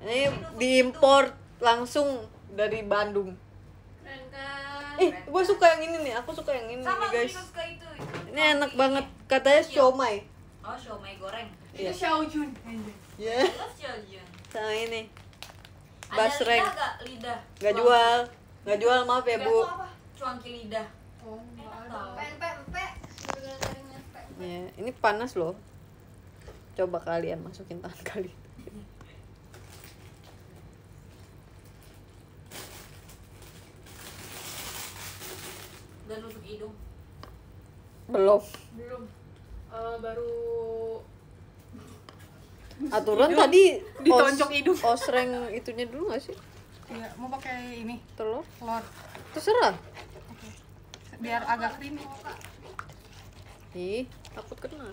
Ini diimpor langsung dari Bandung. Keren kan? Gue suka yang ini nih. Aku suka yang ini Sama nih, guys. aku juga suka itu. Ini enak banget. Katanya siomay. Oh, siomay goreng. Iya. Itu Xiaojun. Ya. Terus Jojun. Sama ini. Ada Basreng. lidah gak? Lidah. Nggak jual. Nggak jual, maaf ya, Bu. Cuangki lidah. Oh, enggak ada. Tahu. Pempek. Ya, ini panas loh. Coba kalian masukin tangan kalian. Dan nusuk hidung. Belum. Belum. Baru Aturan tadi ditonjok hidung. Osreng itunya dulu nggak sih? Iya, mau pakai ini Telur? telur. Terserah. Oke. Biar agak creamy. Ih, takut kena.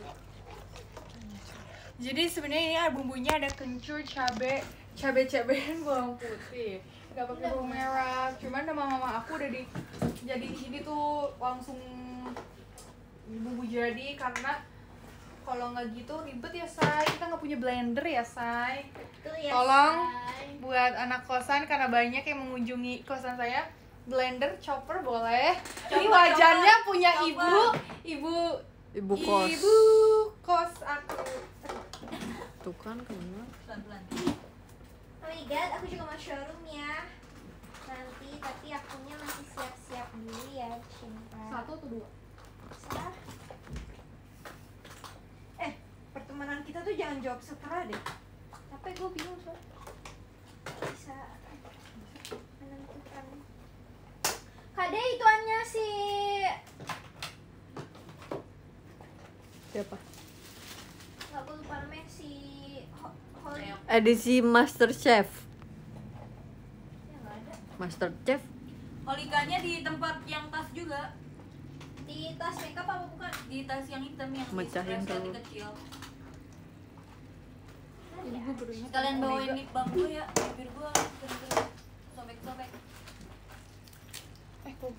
Jadi sebenarnya ini ada bumbunya, ada kencur, cabai-cabean, bawang putih. Gak pakai bawang merah. Cuman sama mama aku udah jadi di sini tuh langsung bumbu jadi, karena kalau nggak gitu ribet ya, Say. Kita nggak punya blender ya, Say. Tolong buat anak kosan, karena banyak yang mengunjungi kosan saya, blender, chopper boleh. Ini wajannya punya Ibu kos. ibu kos aku. Tuh kan kena. Pelan-pelan. Oh my god, aku juga mau showroom ya. Nanti, tapi akunya masih siap-siap dulu ya, cinta. Satu atau dua? Sah. Pertemanan kita tuh jangan jawab setelah deh. Tapi gue bingung soalnya. Bisa menentukan. Kade ituannya si Siapa? nggak, gue lupa namanya, si Holly. Edisi Master Chef. Ya nggak ada. Master Chef. Holikanya di tempat yang tas juga. Di tas makeup apa bukan? Di tas yang hitam yang Mecahin di tuh. kecil. Ini gue baru ingat. Sekalian bawain lip balm gue ya, bibir gue sobek-sobek. Kok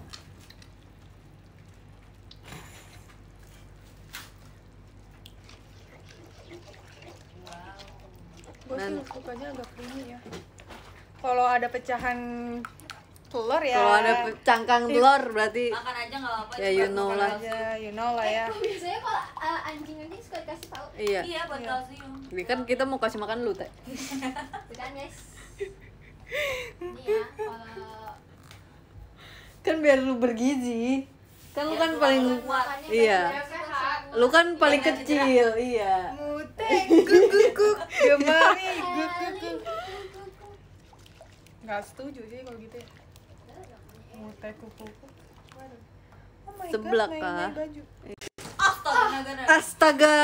gue sih sukanya agak creamy ya. Kalau ada pecahan telur ya. Kalau ada cangkang telur berarti Makan aja nggak apa-apa. Ya, cuma you know makan lah. kalsium. ya, you know lah ya. Biasanya kalau anjing suka dikasih tahu. iya. Iya, buat kalsium. Ini kan kita mau kasih makan lu, Teh. Bukan guys. Ini ya, kalau Kan biar lu bergizi. Kan lu Ya, kan tulang paling lu kuat. iya. sehat. Lu kan paling Iya, kecil, iya. Muteng guguk gemari guguk. Nggak setuju sih kalau gitu ya. Muteng kuku. Oh my Seblak, god, Kak. main baju. Astaga, naga. Astaga.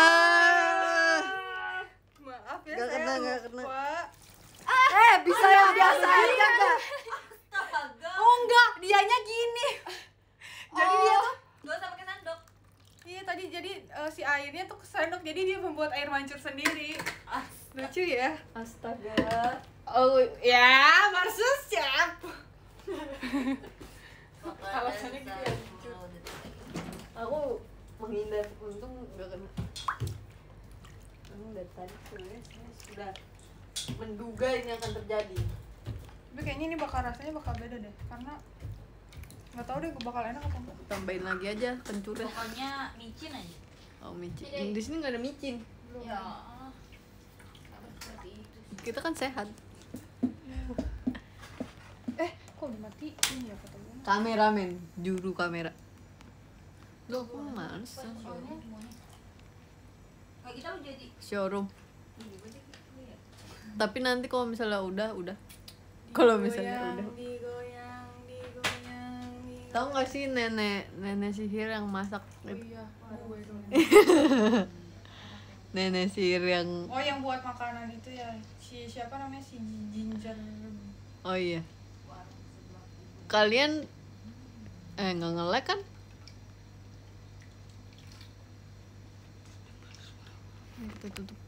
Maaf ya, Nggak saya kena, nggak kena. lupa. Bisa yang biasa aja, Kak. Astaga. Oh enggak, dianya gini. Jadi dia tuh Gak usah pakai sendok. iya tadi jadi si airnya tuh kesendok, jadi dia membuat air mancur sendiri. Lucu ya. Astaga. Oh ya, Marsus siap. Alasannya gitu ya, Aku menghindar, untung nggak kena. Emang dari tadi sebenarnya saya sudah menduga ini akan terjadi. Tapi kayaknya ini rasanya bakal beda deh, karena nggak tahu deh bakal enak apa enggak. Tambahin lagi aja kencurnya. Pokoknya micin aja. Oh, micin. Di sini nggak ada micin. Ya. Seperti itu. Kita kan sehat. Kok udah mati ini ya foto gue? Kameramen, juru kamera. Loh, mana sih? Soalnya semuanya. Kayak kita lu jadi. Showroom. Iya, gue jadi. Iya. Tapi nanti kalau misalnya udah. Kalau misalnya udah. Digoyang. Tahu nggak sih nenek sihir yang masak? Oh iya, gue dong. Nenek sihir yang Oh, yang buat makanan itu ya. Siapa namanya, si Ginger. oh iya. Kalian nggak nge-lag kan? Kita tutup.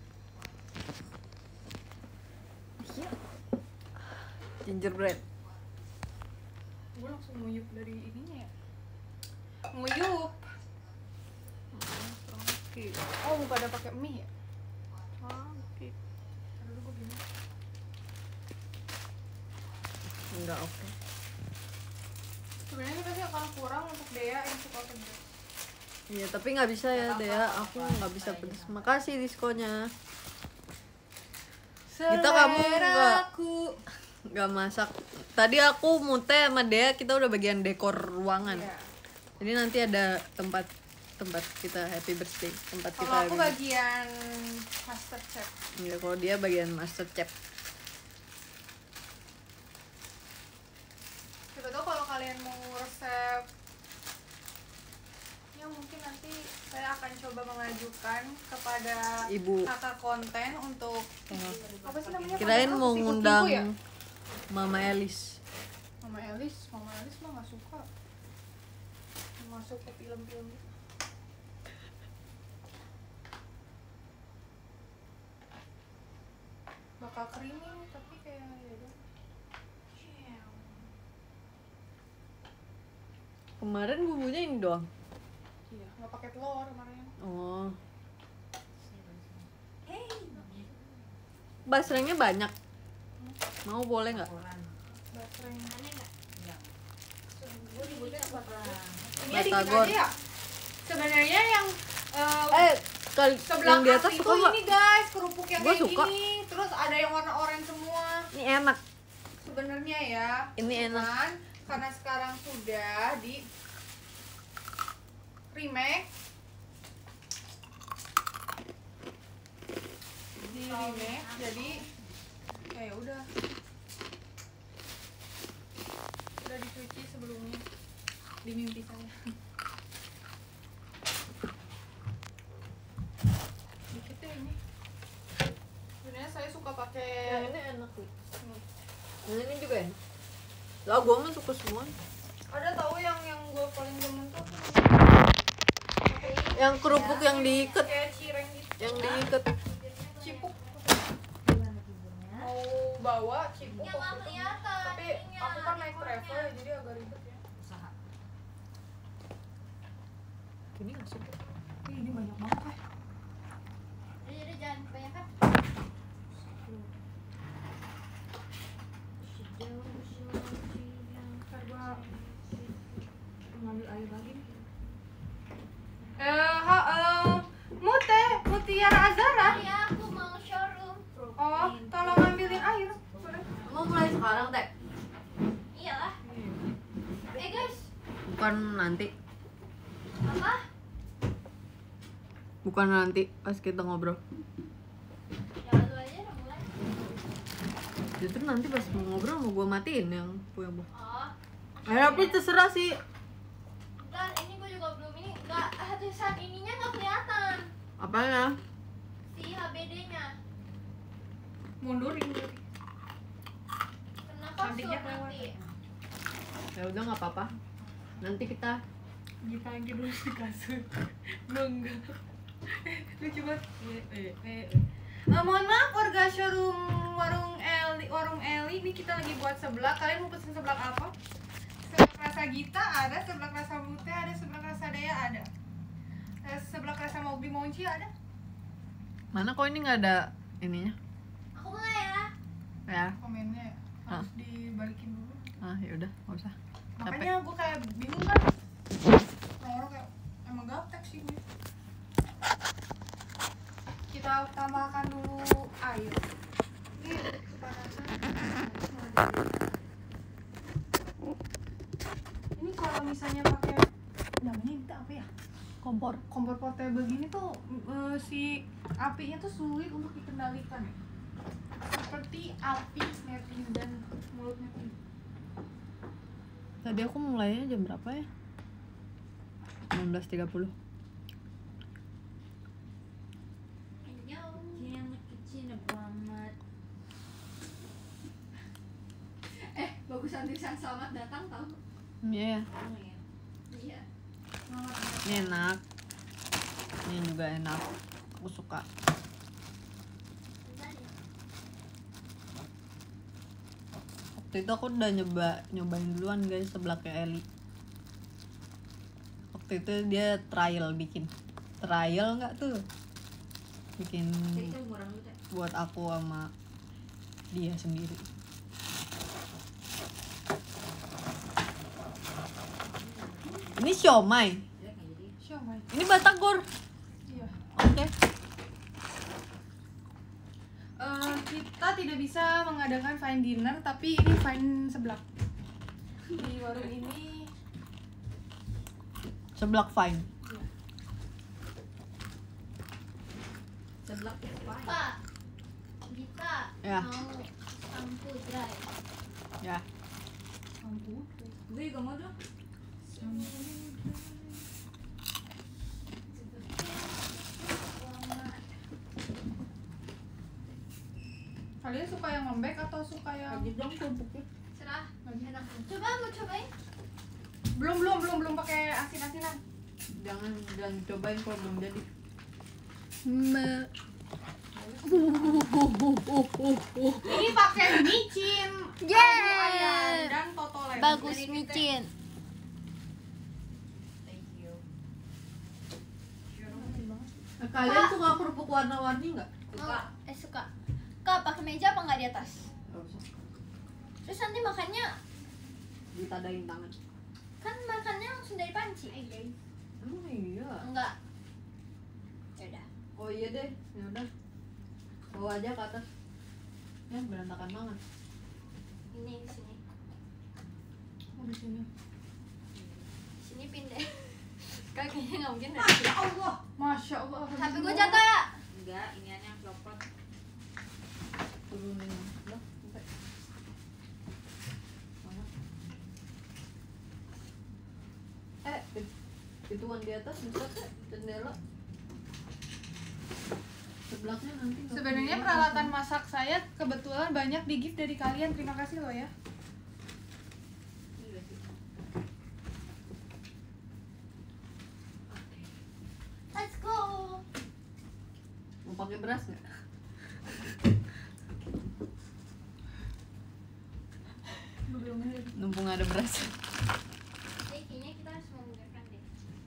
Gingerbread. Gue langsung nguyup dari ininya ya. Nguyup. Oke. Oh, pada pakai mie ya? Oke. Dulu gue gini. Enggak oke. Sebenarnya kita sih akan kurang untuk Dea yang suka pedas. Iya, tapi nggak bisa ya Dea, aku nggak bisa pedas. Makasih diskonnya. Kita kamu nggak masak. Tadi aku mute sama Dea, kita udah bagian dekor ruangan. Iya. Jadi nanti ada tempat kita happy birthday, tempat kita. Kalau aku bagian master chef. Iya, kalau dia bagian master chef. Siapa tahu kalau kalian mau resep, ya mungkin nanti saya akan coba mengajukan kepada Ibu. kakak konten untuk apa sih namanya? Kirain Padahal mau siput ngundang ibu ya? Mama Elis. Mama Elis mah nggak suka masuk ke film-film. Bakal creamy tapi kayak ya udah. Kemarin bumbunya ini doang. Iya, nggak pakai telur kemarin. Oh. Basrengnya banyak. Mau boleh nggak? Basreng. Gue ributnya bakalan. Ini dikit Batagor. aja ya. Sebenarnya yang yang sebelah di atas itu suka nggak? ini guys, kerupuk yang Gua kayak suka. gini. Terus ada yang warna oranye semua. Ini enak. Sebenarnya ya. Ini enak. Cuman karena sekarang sudah di remake. Di remake, jadi kayak udah dicuci sebelumnya di mimpi saya. Dikit deh ini. Sebenarnya saya suka pakai Yang ini enak nih. Yang ini juga enak. Lah gua mah suka semua. ada tahu yang gue paling demen tuh Yang kerupuk yang diikat, kayak cireng gitu. yang diikat. Cipuk. Mau bawa cipuk Ya nggak kelihatan. tapi aku kan naik travel ya, jadi agak ribet ya. Ini nggak suka. Ini banyak banget ya. Jadi jangan kebanyakan. Ntar gua ngambil air lagi nih. Mutiara Azara. Ya aku mau showroom. Oh, tolong ambilin air. Boleh. Mau mulai sekarang, Teh? Iyalah. Guys, Bukan nanti. apa? Bukan nanti pas kita ngobrol. Ya lu aja udah mulai. Justru nanti pas mau ngobrol mau gua matiin yang punya gua. Oh, Tapi terserah sih. dan ini gue juga belum ini nggak tulisan ininya nggak kelihatan Apanya? si HBD-nya. Mundurin dulu. Kenapa Cantiknya suruh kelewat. nanti? Ya udah nggak apa-apa. Nanti kita Kita lagi dulu di kasur. Enggak. Lucu banget. Mohon maaf warga showroom warung Eli, ini kita lagi buat seblak. Kalian mau pesen seblak apa? Seblak rasa Gita ada, seblak rasa Mute ada, seblak rasa Dea ada. Seblak rasa Mobi Monci ada. mana kok ini nggak ada ininya? Aku mulai ya. Ya. Komennya harus dibalikin dulu. Ah, ya udah, nggak usah. Makanya gue kayak bingung kan. Orang kayak emang gaptek sih gue. Kita tambahkan dulu air. Ini kepanasan. Ini kalau misalnya pakai namanya itu apa ya? Kompor portable gini tuh si apinya tuh sulit untuk dikendalikan ya. Seperti api netizen mulut netizen. Tadi aku mulainya jam berapa ya? 19.30. Yang kecil banget. Bagusan tulisan selamat datang tahu? Iya, Iya. ini enak. Ini juga enak. Aku suka. Waktu itu aku udah nyobain duluan guys seblaknya Eli. Waktu itu dia trial bikin. Trial nggak tuh? Bikin buat aku sama dia sendiri. siomay. Siomay. Ini batagor. Iya. Oke. Kita tidak bisa mengadakan fine dinner, tapi ini fine seblak. Di warung ini Seblak fine. Seblak fine. Pak, kita Ya. mau sampo dry. Ya. ampun. Gue juga mau dong. Kalian suka yang lembek atau suka yang Lagi dong kerupuknya. Cerah, enak. Coba mau cobain? belum pakai asin-asinan. Jangan cobain kalau belum jadi. Ini pakai micin, ayam dan totoleng. Bagus micin. Thank you. Kalian suka kerupuk warna-warni nggak? Suka. Suka. Kak, pakai meja apa nggak di atas? Nggak usah. Terus nanti makannya Ditadain tangan. kan makannya langsung dari panci. Emang iya. Enggak. Yaudah. Oh iya deh. Ya udah. Bawa aja ke atas. Ya berantakan banget. Ini di sini. Oh, di sini. Di sini pindah. Kayaknya nggak mungkin. Masya Allah. Masya Allah. HP gue jatuh ya. Enggak, ini yang copot. Turunin. Udah. Sampai. Ituan di atas bisa kan jendela. Sebelahnya nanti. nggak Sebenarnya punya. peralatan masak saya kebetulan banyak di gift dari kalian. Terima kasih loh ya. Let's go. Mau pakai beras nggak? Numpung ada beras. Jadi kayaknya kita harus menggunakan deh.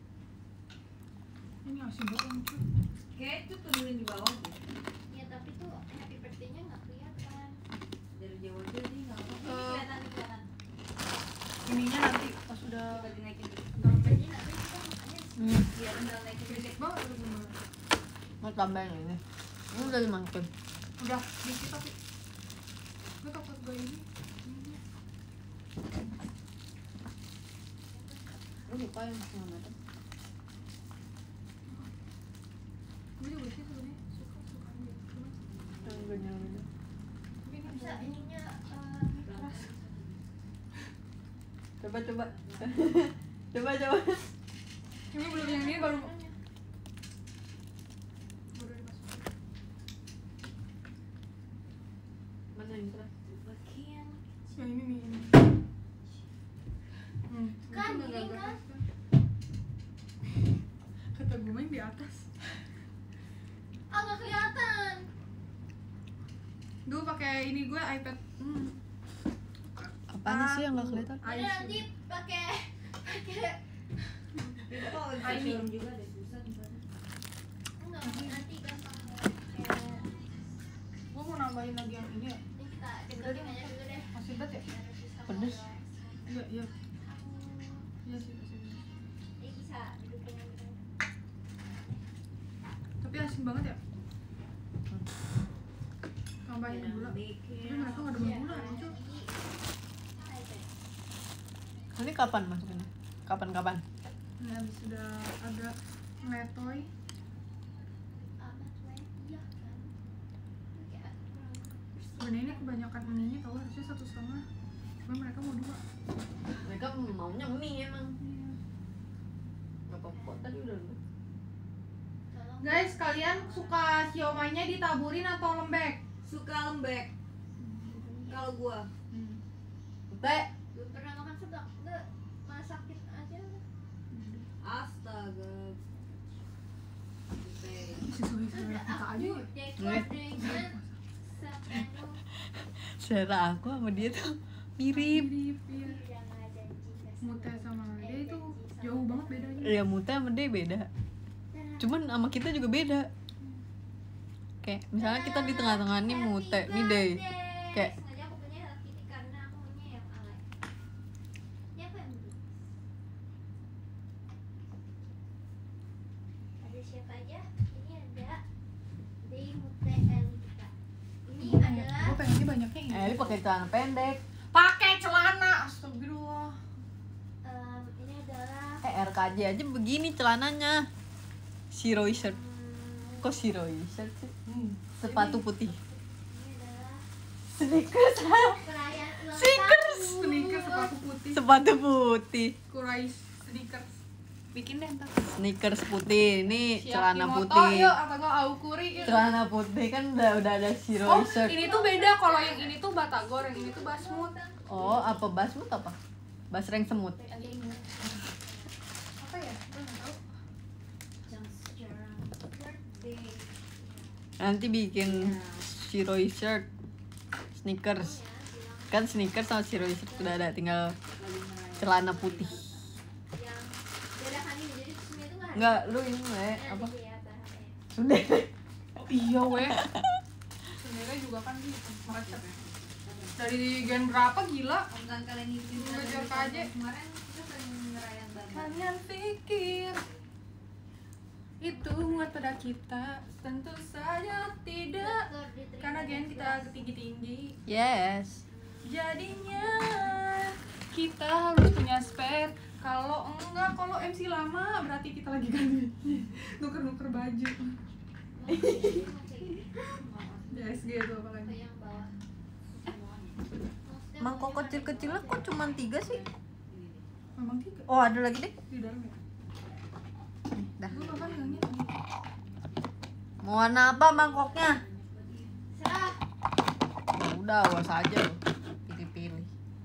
Ini asin banget lucu. Kayak itu turunin di bawah deh. Ya tapi tuh happy birthday-nya nggak kelihatan. Dari jauh aja nih nggak apa-apa. Ini kelihatan. Ininya nanti pas sudah Coba dinaikin dulu. Jadi nanti kita makannya Biar udah naikin gede banget udah bener. Mau tambahin ini. Ini udah dimasukin. Udah dikit tapi gue takut gue ini. Lu suka yang setengah matang? Gue juga sih sebenarnya suka dia. Cuman Yang ganyang-ganyang. tapi ini bisa ada ininya keras. Coba. Coba. ini belum yang ini baru dimasukin. Mana yang keras? Bagian. Yang ini nih ini. Kan itu gini nggak kan. beres, kata gue main di atas. Nggak kelihatan. Dulu pakai ini gue iPad. Apaan sih yang nggak kelihatan? Jadi nanti pakai Oh, bisa film juga deh, susah di sana. enggak nanti gampang. Gue mau nambahin lagi yang ini ya. Ini kita deketin aja dulu deh. Masih banget ya? Biar bisa Pedes. Iya iya. Iya sih masih banget. Ini bisa dudukin yang begini. Tapi asin banget ya. Tambahin gula. Tapi Bikin. mereka nggak ada gula lucu. Ini kapan masukinnya? Kapan? Nah, habis sudah agak meletoy. Iya kan. Kayak kurang bersih. Sebenarnya ini kebanyakan ininya tau harusnya 1,5. Cuma mereka mau 2. Mereka maunya mie emang. Nggak apa-apa tadi udah. Tolong. Guys, kalian suka siomaynya ditaburin atau lembek? Suka lembek. Kalau gua. Teh. Belum pernah makan seblak. Enggak masakin aja. Astaga. Oke. Sesuai kita aja ya. Dekor dengan sepenu Selera aku sama dia tuh mirip. Mirip, iya. yang ada jika Mute sama dia itu jauh banget bedanya. Ya Muta sama dia beda. Cuman sama kita juga beda. Kayak misalnya kita di tengah-tengah nih Mute, nih deh. Kayak sengaja aku punya Hello Kitty karena aku maunya yang alay. Ini apa yang dulu? ini banyaknya ini. Eli pakai celana pendek. Pakai celana, astagfirullah. Ini adalah RKJ aja begini celananya. Shiroi shirt. Kok shiroi shirt sih? Sepatu putih. ini adalah Sneakers. perayaan ulang Sneakers. tahun. Sneakers sepatu putih. Sepatu putih. Kurais sneakers. Bikin deh ntar. Sneakers putih. Ini celana Yakimoto, putih. yuk, atau nggak Aokuri yuk. Celana putih kan udah ada Oh, shiroi shirt. ini tuh beda. Kalau yang ini tuh batagor, yang ini tuh basmut. Oh, apa basmut apa? Basreng semut. Apa ya? Gue nggak tahu. Birthday. Nanti bikin shiroi shirt. Sneakers. Kan sneakers sama shiroi shirt udah ada, tinggal celana putih. Yang dadakan ini jadi semua itu nggak ada. Enggak, lu ini Ini ada apa? di atas. Sudah. Oh, iya weh. Sebenarnya juga kan gitu mereka. Dari gen berapa gila? Bukan kalian itu Ngejar aja. kemarin kita sering ngerayain banget. Kalian pikir itu muat pada kita? Tentu saja tidak. Karena gen kita tinggi-tinggi. Yes. Jadinya kita harus punya spare. Kalau enggak, kalau MC lama berarti kita lagi ganti nuker-nuker baju. DSG itu apa lagi? Yang bawah. Mangkok kecil-kecilnya kok cuma 3 sih? Memang tiga Oh, ada lagi deh. di dalam ya. Dah. Lu makan yang ini. Mau warna apa mangkoknya? Serah. Ya udah, awas aja lu. Pilih-pilih.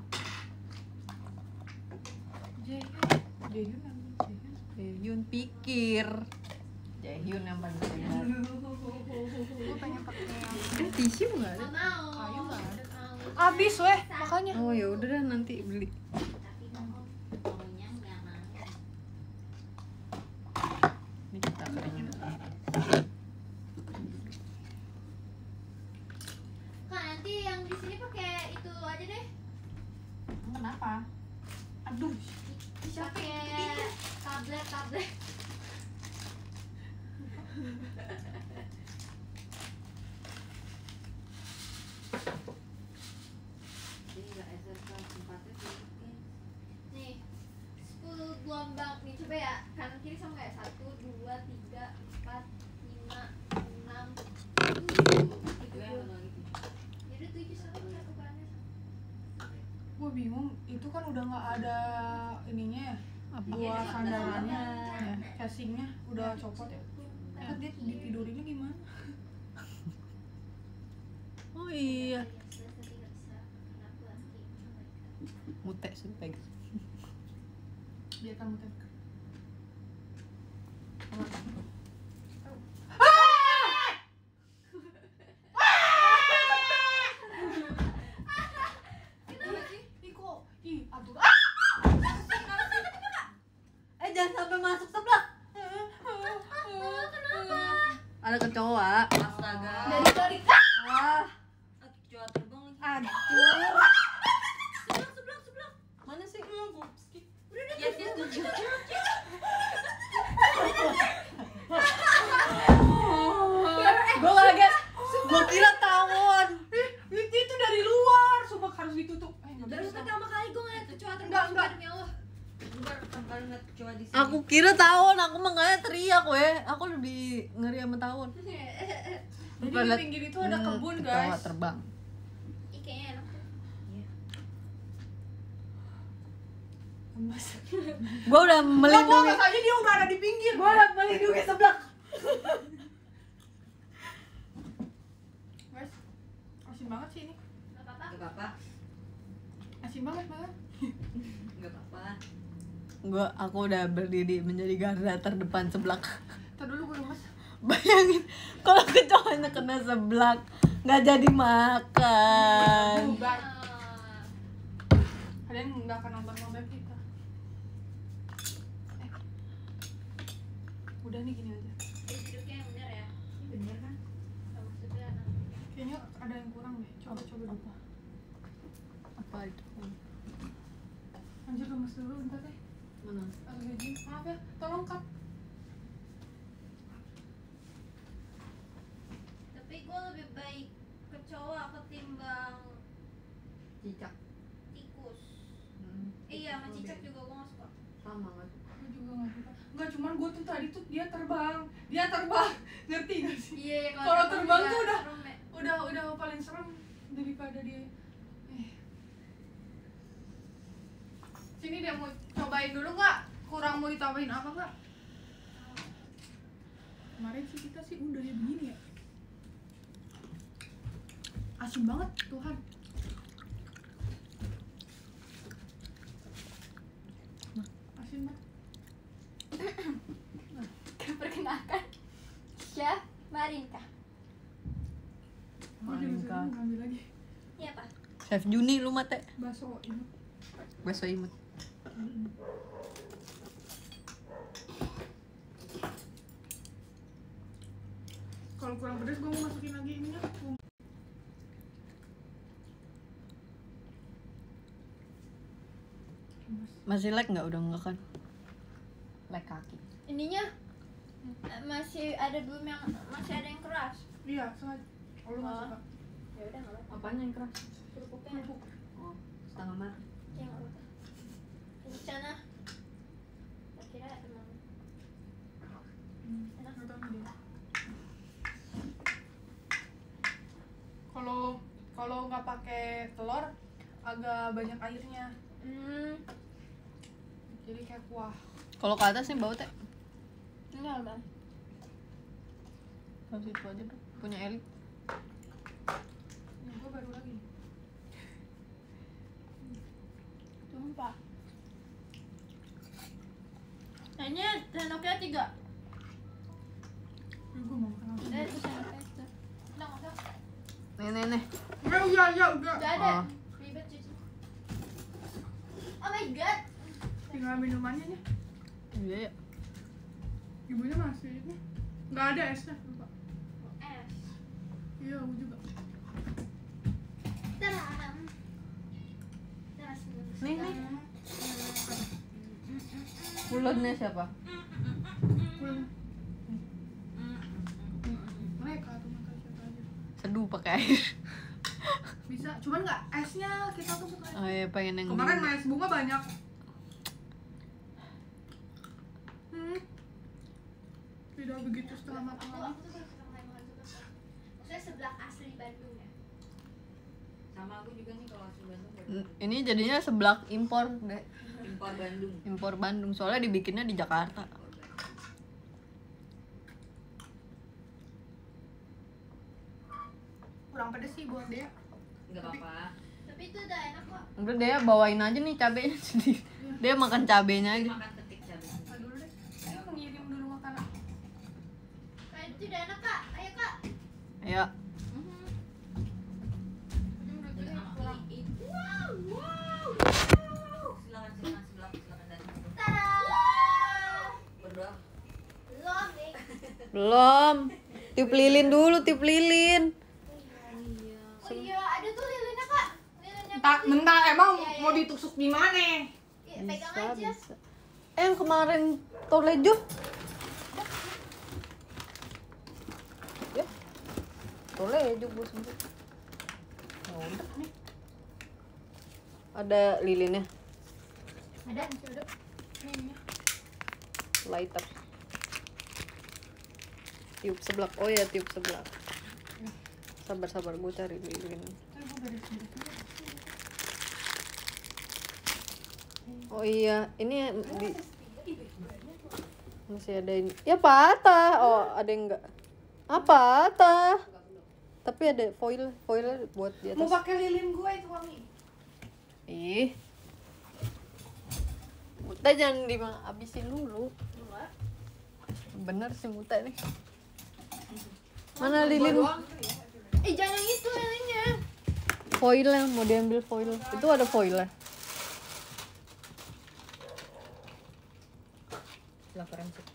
Jaehyun ambil Jaehyun. Jaehyun pikir. Jaehyun yang paling benar. Gue pengen pakai Ini tisu nggak ada? Nggak mau. kayu nggak ada. Mau. Abis weh, makanya. Oh ya udah dah, nanti beli. Tapi mau. Maunya nggak mau. Ini kita keringin. Kak, nanti yang di sini pakai itu aja deh. Kenapa? Aduh. Pakai tablet. Nih, 10 gelombang nih, coba ya kanan kiri sama kayak 1, 2, 3, 4, 5, 6, 7. Jadi 7 sama kayak ukurannya sama. Gue bingung, itu kan udah nggak ada ininya ya. Apa? Dua sandalannya, Ya. casingnya udah copot ya. Terus dia ditidurinnya gimana? Oh iya. Biasa tidak bisa karena aku laki. Mute sih pegang. Dia kan muter. Jangan sampai masuk sebelah. Ada kecoa. Astaga. Dari tadi. Ah, Aku kecoa terbang lagi. aduh. Sebelah. Mana sih? Yes, yes. Gue kaget. Gue kira tawon. Itu dari luar, sumpah harus ditutup. Nggak Baru bisa. pertama kali gue ngeliat kecoa Enggak, terbang. enggak. Demi Allah. Gue baru pertama kali ngeliat kecoa di sini. Aku kira tawon. Aku makanya teriak weh. Aku lebih ngeri sama tawon. Jadi di pinggir itu ada kebun Kecoa guys. terbang. Ih, kayaknya enak tuh. Gue udah melindungi. Melindungi aja dia udah ada di pinggir. Gue udah melindungi sebelah. Guys, asin banget sih ini. Nggak apa-apa. Gak apa-apa. Asin banget banget. Gak apa-apa. Aku udah berdiri menjadi garda terdepan sebelah. Ntar dulu gue lemes. Bayangin kalau kecoanya kena seblak nggak jadi makan. Bubar. Kalian nggak akan nonton konten kita. Udah nih gini aja. Duduknya yang bener ya. Bener kan? Maksudnya Kayaknya ada yang kurang deh. Coba dulu. Apa itu? Anjir lemes dulu bentar deh. Mana? Lagi maaf ya, tolong cut. tapi gue lebih baik kecoa ketimbang Cicak. Tikus. Hmm. Iya, sama cicak juga gue gak suka. Sama nggak suka. Gue juga nggak suka. Nggak, cuman gue tuh tadi tuh dia terbang, ngerti gak sih? Iya, Kalau terbang juga tuh serem ya. udah paling serem daripada dia. Sini dia mau cobain dulu nggak? Kurang mau ditambahin apa nggak? Kemarin sih kita sih udah ya begini ya. Asin banget Tuhan. Asin banget. Perkenalkan, Chef Marinka. Gue juga sering ngambil lagi Iya pak. Chef Juni lu mate. bakso ini. Bakso imut. Kalau kurang pedas gue mau masukin lagi minyak. Masih lag nggak? Udah nggak kan? Lag kaki. Ininya masih ada belum yang masih ada yang keras. Iya, sengaja. Oh, lu nggak Oh. suka. Ya udah nggak apa-apa. Apanya yang keras? Kerupuknya. Kerupuk. Oh, setengah mati. Ya nggak apa-apa. Di sana. Kira emang enak. Nggak tahu dia. Kalau nggak pakai telur agak banyak airnya, jadi kayak kuah. Kalau ke atas nih bau teh. Enggak bang. Kalau situ aja tuh punya Elik. Ini gue baru lagi. Sumpah. Nah ini sendoknya 3. Gue mau makan apa? Itu sendoknya itu. Udah nggak usah. Nih. Ya udah. Udah ada. Oh. Ribet cuci. Oh my god. Tinggal minumannya nih. Iya ya. Ibunya masih ini. Nggak ada esnya. Lupa. Es. Iya, gue juga. Taram. Nih. Pulennya siapa? Pulang. Mereka tuh makan siapa aja. Seduh pakai air. Bisa, cuman nggak esnya kita tuh suka. Oh iya, pengen yang Kemarin dingin. es bunga banyak. Tidak begitu setengah matang lagi. Aku tuh suka makan seblak. Maksudnya seblak asli Bandung ya. Sama aku juga nih kalau asli Bandung. Ini jadinya seblak impor deh. Impor Bandung. Impor Bandung, soalnya dibikinnya di Jakarta. Kurang pedes sih buat dia. Enggak apa-apa. Tapi itu udah enak kok. Udah dia bawain aja nih cabenya sendiri. Dia makan cabenya aja. Makan ketik cabai. Ayo dulu deh. Ayo mengirim dulu makanan. Kayak itu udah enak kak. Ayo kak. Ya. Wow. Silakan dari situ. Tada. Berdoa. Belum nih. Belum. Tiup lilin dulu, tiup lilin. Oh iya, ada tuh lilinnya kak. Lilinnya. Bentar, emang Iya, iya. mau ditusuk di mana? Iya, pegang aja. Bisa. Yang kemarin Toledo. Ya. Toledo gue sebut. Ya udah nih. Ada lilinnya, Ada. Ini. lighter. Tiup seblak. Oh ya, tiup seblak. Sabar gue cari lilin. Oh iya, ini di masih ada ini. Ya patah. Oh, ada yang enggak. Patah. Tapi ada foil buat di Mau atas. pakai lilin gue itu wangi. Ih. Muta jangan dihabisin dulu. Bener sih Muta nih. Mana lilin? Jangan yang itu lilinnya. Foilnya, mau diambil foil. Itu ada foilnya. Laporan sih.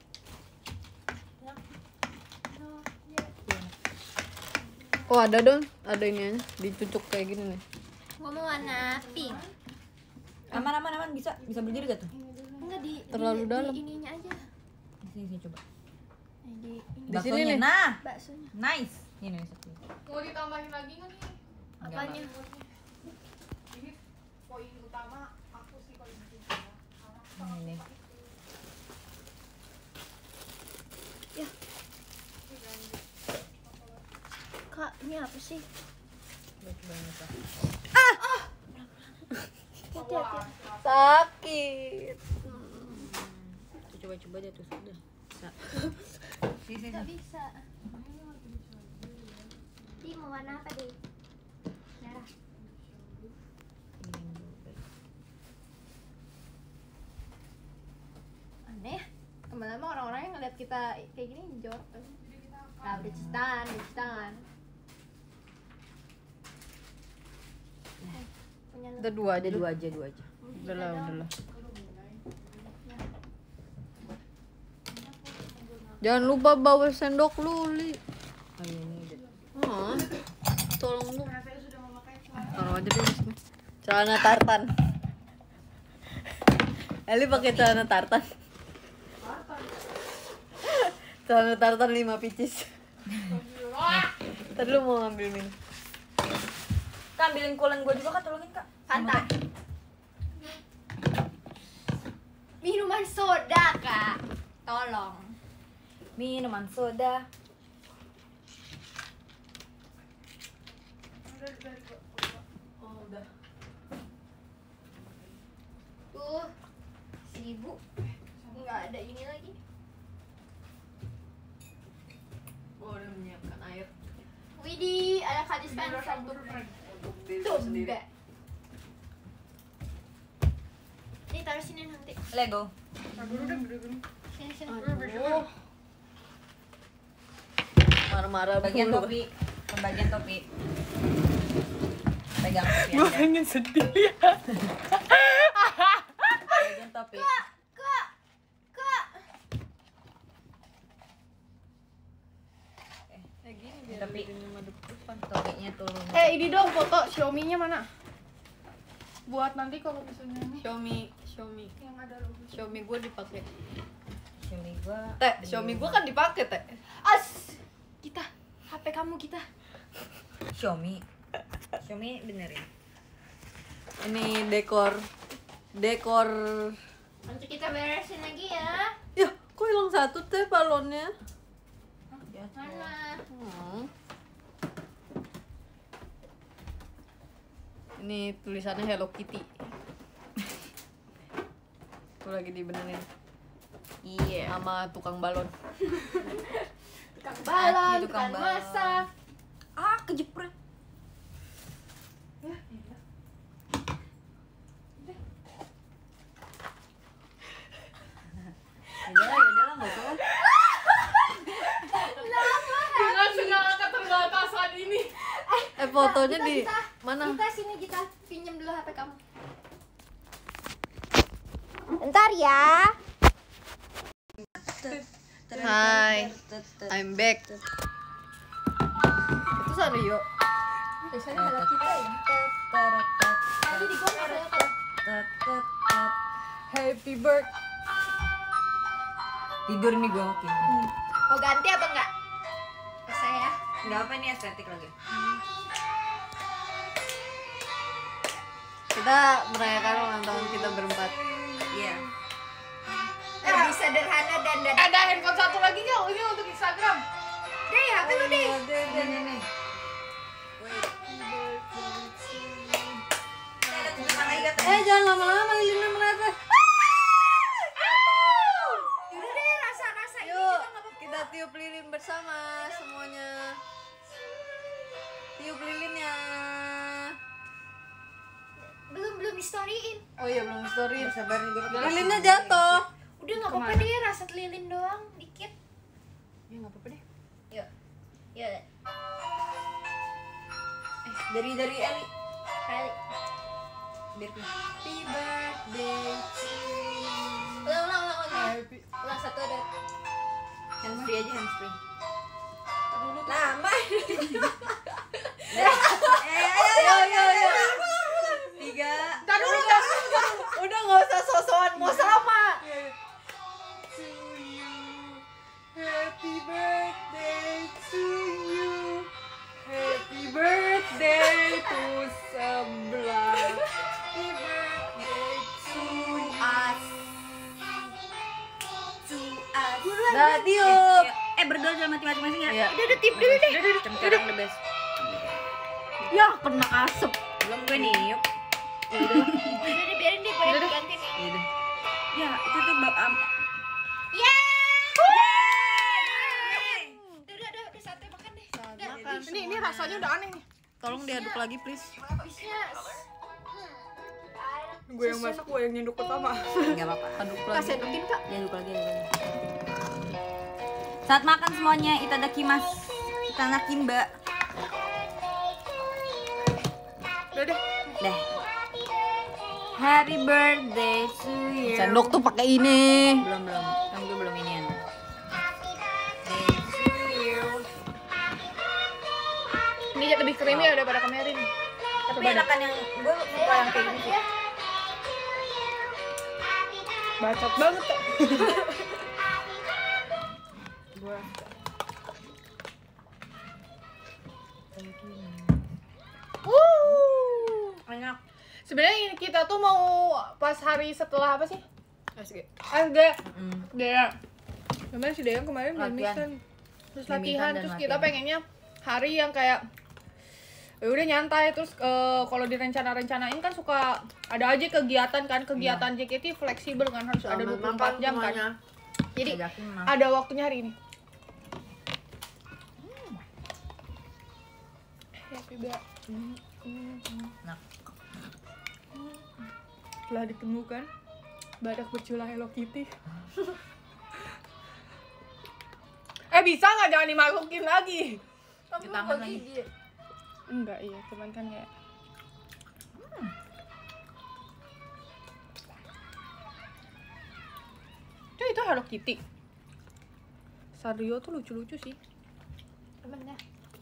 Oh ada dong, ada ini aja. Dicucuk kayak gini nih. Gua mau warna pink. Aman bisa berdiri gak tuh? Enggak di Terlalu dalam. Di ininya aja. Sini coba. Di ini Di sini nih. Nah, baksonya. nice. Ini satu. Mau ditambahin lagi nggak nih? Apanya? poin utama aku sih kalau di sini ya. Karena aku sangat Ini. suka itu. Ya. Ini ganti. Kak, ini apa sih? Baik banget lah. Wah, Sakit. Coba-coba deh tuh sudah. Bisa. Sini Nggak bisa. Di mau warna apa deh? Merah. Aneh. Lama-lama orang-orang yang ngeliat kita kayak gini jorok. Nah, udah cuci tangan, udah cuci tangan. Punya lu. Udah dua aja Dua aja. Udah lah. Jangan lupa bawa sendok lu, Li. Oh iya ini udah. Tolong lu. karena saya sudah memakai celana Taruh aja deh. Celana tartan. Eli pakai celana tartan. Celana tartan 5 pieces. Tadi lu mau ngambil minum. Kak, ambilin kulen gue juga, Kak, tolongin, Kak. Fanta. Minuman soda, Kak. Tolong. Minuman soda. oh udah Tuh. 1.000. Nggak ada ini lagi. Oh, udah menyiapkan air. Widih, ada kak dispenser tuh. Tuh, enggak. Ini taruh sini nanti. Lego. Sini, sini. Aduh. Marah-marah Bagian dulu. topi. Pembagian topi. Pegang topi aja. pengen sedih. Bagian topi. Kak, kak. Tapi topinya turun. ini dong foto Xiaomi-nya mana? Buat nanti kalau misalnya nih Xiaomi yang ada logo. Xiaomi gue dipakai. Xiaomi gua. Xiaomi gue kan dipakai, Teh. As. Kita. HP kamu kita. Xiaomi benerin. Ini dekor Nanti kita beresin lagi ya. ya, kok hilang satu, Teh, balonnya? Mana? Ini tulisannya Hello Kitty. Tuh lagi dibenerin Iya. sama tukang balon. Tukang balon, tukang tukang balon. masak. Kejepret. Yaudahlah, nggak usah. Dengan segala keterbatasan ini. Fotonya Kita- di kita- mana? Kita sini kita pinjam dulu HP kamu. Bentar ya. Hai, I'm back. Itu Sanrio. Biasanya ada kita ya. Tadi di gua nggak ada. Happy birthday. Tidur nih gua oke. Mau ganti apa enggak? Saya. Enggak apa ini estetik lagi. Kita merayakan ulang tahun kita berempat. Iya. Lebih sederhana dan Ada handphone satu lagi nggak? Ini untuk Instagram. Deh, HP lu deh. Nih. Ada tulisan lagi katanya. Jangan lama-lama lilinnya meleleh. Yaudah deh, rasa-rasa ini Yuk, kita nggak apa-apa. kita tiup lilin bersama semuanya. Tiup lilinnya. Belum di-storyin. Oh iya, belum story. Sabar nih gua. Lilinnya jatuh. Udah nggak apa-apa deh, rasa lilin doang dikit. Ya nggak apa-apa deh. Yuk. Yuk. Dari Eli. Kali. Biar tuh. Happy birthday to you. Ulang. Ulang satu ada. Handsfree aja handsfree. Lama. Ayo. 3. Tar dulu. Udah nggak usah sosokan mau sama. To you. Happy birthday to you. Happy birthday to sebelah. Happy tiup. Berdua dalam mati masing-masing ya. Iya. Udah tip dulu deh. Cemcerang the best. Ya kena asap. Belum gue niup. Udah biarin deh, gue ganti nih. Gitu. Ya, itu tuh Udah sate makan deh. Ini rasanya udah aneh nih. tolong diaduk lagi please. Bisa. Gue yang masak, gue yang nyenduk pertama. Enggak apa-apa. Aduk lagi. Kasih adukin kak. Diaduk lagi. Saat makan semuanya, itadakimasu. Itadakin, Mbak. Udah deh. Deh. Happy birthday to you. Sendok tuh pakai ini. Belum. Kan gue belum inian. Birthday to you. Ini lebih creamy ya daripada kemarin. Tapi enakan yang gue suka yang kayak gini sih. Bacot banget kok. Enak. Sebenarnya ini kita tuh mau pas hari setelah apa sih? SG. Dea. Gimana sih Dea kemarin Latihan. mimisan. Terus Mimisan latihan, dan terus latihan. kita pengennya hari yang kayak ya udah nyantai, terus kalau direncanain kan suka ada aja kegiatan kan, kegiatan JKT fleksibel kan, harus ada 24 jam kan. Jadi ada waktunya hari ini. Happy birthday. Nah. Telah ditemukan badak bercula Hello Kitty. Bisa nggak, jangan dimasukin lagi. Di tangan lagi. Enggak, iya, cuman kan kayak itu Hello Kitty. Sario tuh lucu-lucu sih. Temennya.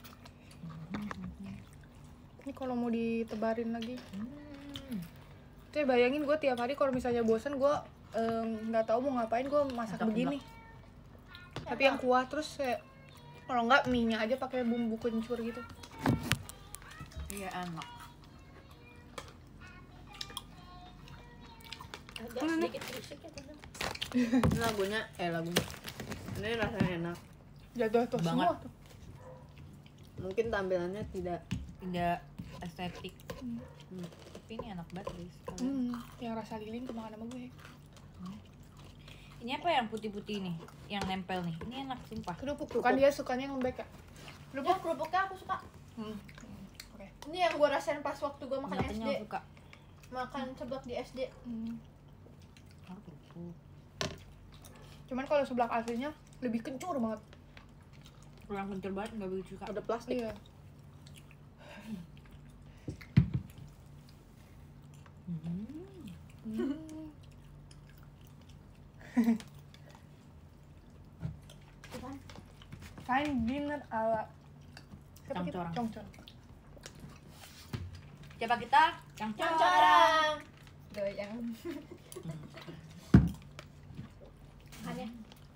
Ini kalau mau ditebarin lagi. Tuh bayangin gue tiap hari kalau misalnya bosan gue nggak tahu mau ngapain, gue masak begini. Tapi yang kuah, terus kayak kalau nggak mie-nya aja pakai bumbu kencur gitu. Iya enak. Agak sedikit berisik ya teman. Ini lagunya. Ini rasanya enak. Jatuh tuh Banget. semua tuh. Mungkin tampilannya tidak. Tidak estetik. Tapi ini enak banget guys. Yang rasa lilin kemakan sama gue. Ini apa yang putih-putih nih? Yang nempel nih. Ini enak sumpah. Kerupuk tuh kan dia sukanya yang lembek ya. Ya, kerupuknya aku suka. Oke. Ini yang gue rasain pas waktu gue makan Nggak SD. kenyang suka. Makan seblak di SD. Cuman kalau seblak aslinya lebih kencur banget. Kurang kencur banget, nggak begitu suka. Ada plastik. Iya. Fine dinner ala siapa kita? Congcorang. Congcorang. Siapa kita? Yang Corang. Goyang. Makannya.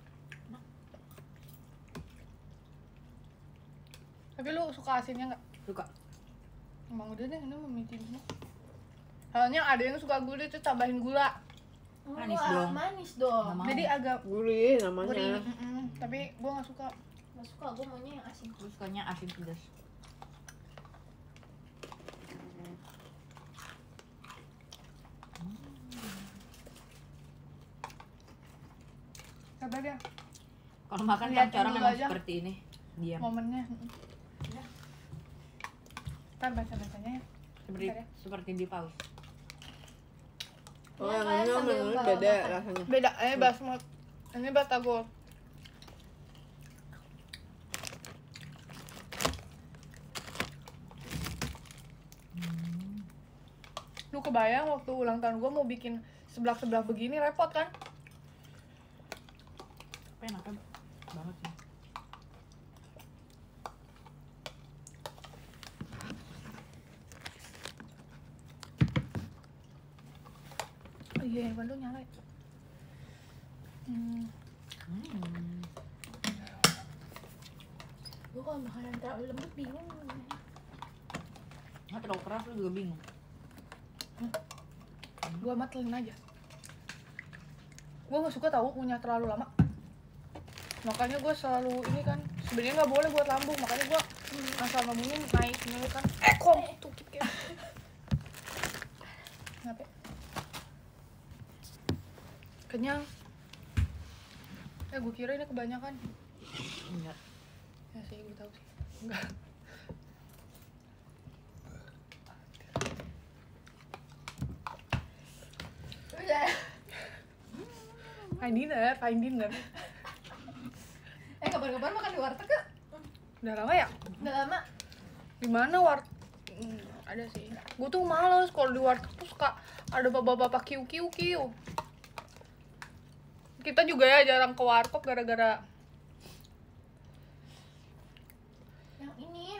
Tapi lu suka asinnya nggak? suka. Emang udah deh, ini memitin semua. Soalnya ada yang suka gurih tuh tambahin gula. Manis Wah, dong. Manis dong. Nggak mau. Jadi agak Gurih namanya. gurih. Tapi gua nggak suka. Gak suka, gue maunya yang asin. Gue sukanya asin pedas. Coba deh Kalau makan Liatin cangcorang dulu memang aja. seperti ini. Diam. momennya. Ntar baca-bacanya ya. Seperti Bentar ya. seperti di paus. Oh, Ya, yang kayak ini sambil menurut bawa beda makan. rasanya. Beda, ini basmut. Ini batagor. Lu kebayang waktu ulang tahun gue mau bikin seblak-seblak begini repot kan? Tapi enaknya banget sih. Oh iya, handphone lu nyala ya? Gue kalau makanan terlalu lembut bingung. Nggak terlalu keras lu juga bingung. Gua matelin aja. Gua gak suka tahu punya terlalu lama. Makanya gue selalu ini kan sebenarnya nggak boleh buat lambung, makanya gue asal lambungnya naik dulu kan. Kok tuh kayak kenapa? Kenyang. Gue kira ini kebanyakan. Enggak. Ya sih, gue tahu sih. Enggak. Udah. Fine dinner. Kapan-kapan makan di warteg yuk. Udah lama ya? Udah lama. Di mana ada sih. Gue tuh males kalau di warteg tuh suka ada bapak-bapak kiu. Kita juga ya jarang ke warkop gara-gara Yang ini.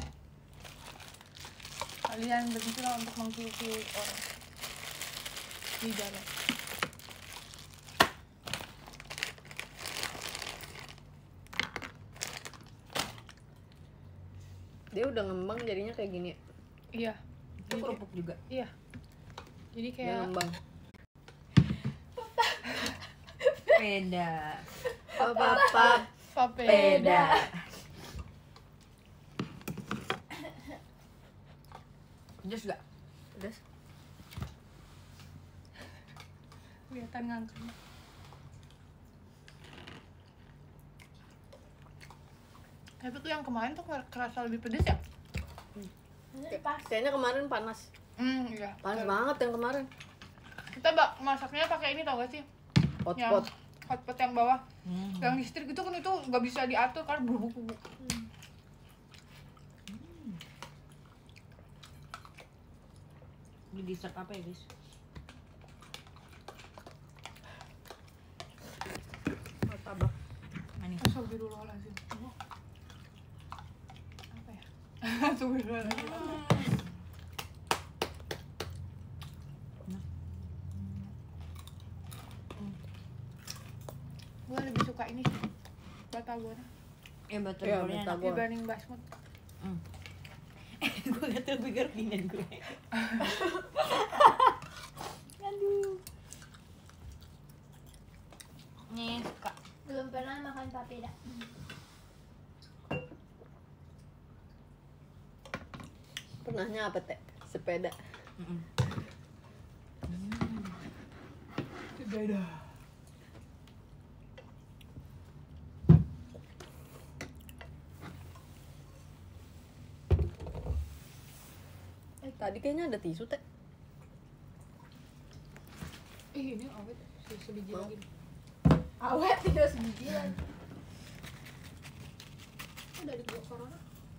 kalian berhentilah untuk mengkiu orang di jalan. Dia udah ngembang jadinya kayak gini. Iya. Itu kerupuk juga. Iya. Jadi Dia kayak ngembang. Peda. Pap. papeda. Pedas gak? Pedas. Kelihatan ngangkang. Tapi tuh yang kemarin tuh kerasa lebih pedes ya? Kayaknya kemarin panas. Iya. Panas banget yang kemarin. Kita masaknya pakai ini tau gak sih? Hotpot. Hotpot yang bawah. Yang listrik itu kan itu nggak bisa diatur kan bubuk-bubuk. Ini dessert apa ya guys? Martabak. Manis. Astagfirullahaladzim. Apa ya? Astagfirullahaladzim. Gue lebih suka ini sih, batagor Ya butter Iya, gorengnya enak. batagor. dibanding basmati. Gue gatel pinggan gue. Aduh. Nih suka. Belum pernah makan papeda. Pernahnya apa teh? Sepeda. Beda. Tadi kayaknya ada tisu teh. Ini awet sebiji Mau. lagi. Awet tidak sebiji lagi. Udah dibawa corona.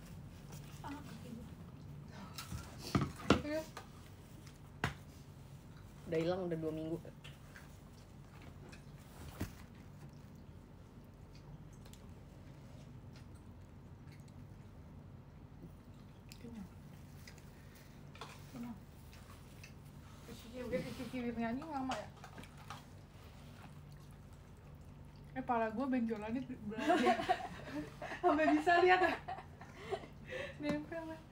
Udah hilang udah 2 minggu. Kiwi nyanyi lama ya? Pala gue benjolannya berarti sampai bisa lihat ya? Nempel lah.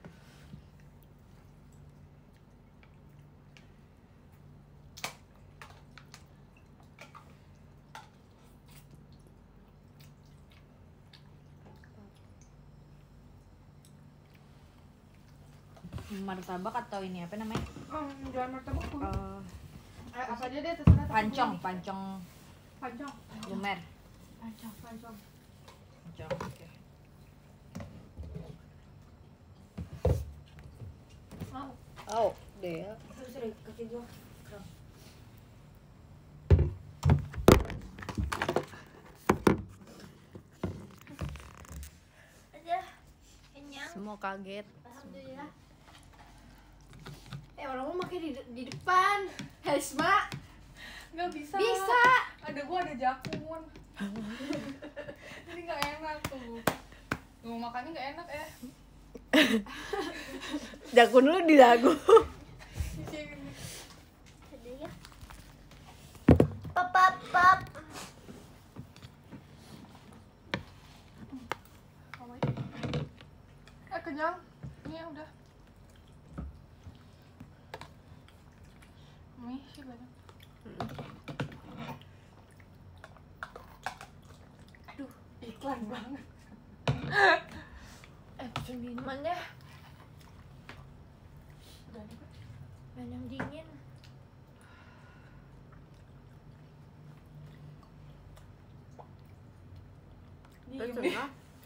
Martabak atau ini apa namanya? Jangan martabak tuh. Apa aja deh terserah. Pancong Pancong. lumer. Pancong. Pancong. Oke. Mau. Oh, deh ya. Sorry, kaki gua kram. Aja. Kenyang. Semua kaget. Alhamdulillah. Orang mau makan di depan. Hasma. Nggak bisa. Bisa. Ada gua ada jakun. Jadi nggak enak tuh. Mau makannya nggak enak ya. Jakun lu di dagu. Sedih ya. Pap. Kenyang. Ini udah. Nih sih banyak. Aduh. Iklan banget. Pesen minuman deh. Udah nih, Pak. Pengen yang dingin. Pesen Diem. lah.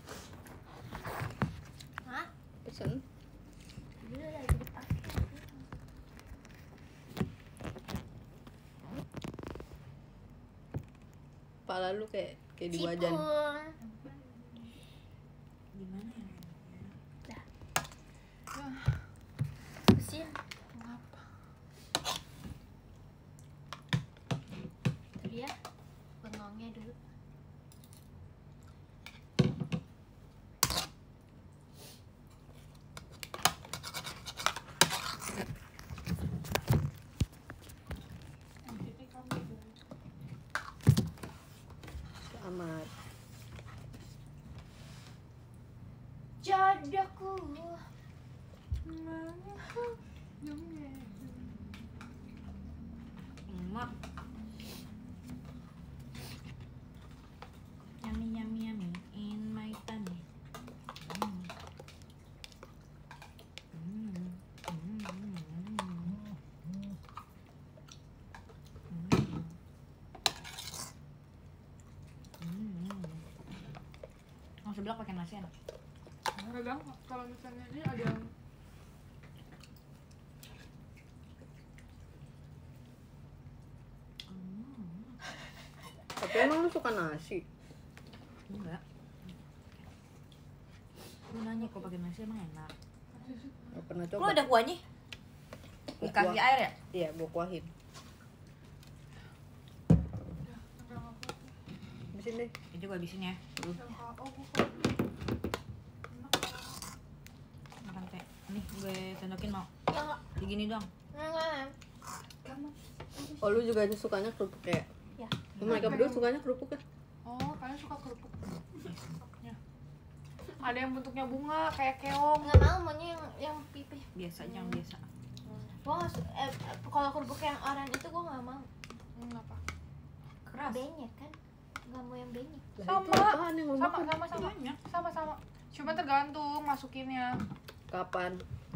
Hah? Pesen. Dia lagi dipakai. Kepala lu kayak di wajan. Gimana ya? Mesin. Ngapa? Tadi ya, bengongnya dulu. Ini kamu dulu. Amat. Jodohku. Emak. Yummy yummy yummy in my tummy. Oh, sebelah pakai nasi enak. Kadang kalau misalnya ini ada yang Tapi emang lu suka nasi? Enggak. Lu nanya kok pakai nasi emang enak. Gak pernah Lu coba. ada kuahnya? Gua Dikasih kuah. air ya? Iya, gua kuahin. Habisin deh. Itu gue habisin ya. Makan teh. Nih gue sendokin mau. Enggak, Begini dong. enggak. Oh, lu juga sukanya kerupuk ya? Ya. Mereka berdua sukanya kerupuk ya? Oh, kalian suka kerupuk? Ya. Ada yang bentuknya bunga kayak keong. Enggak mau, maunya yang pipih. Biasa aja yang biasa. Gua nggak kalau kerupuk yang oranye itu gua nggak mau. Apa? Keras. Benyek kan? Nggak mau yang benyek. Lah, Sama. itu apaan yang lu Sama, makan? sama. Banyak. Sama. Cuma tergantung masukinnya. Kapan?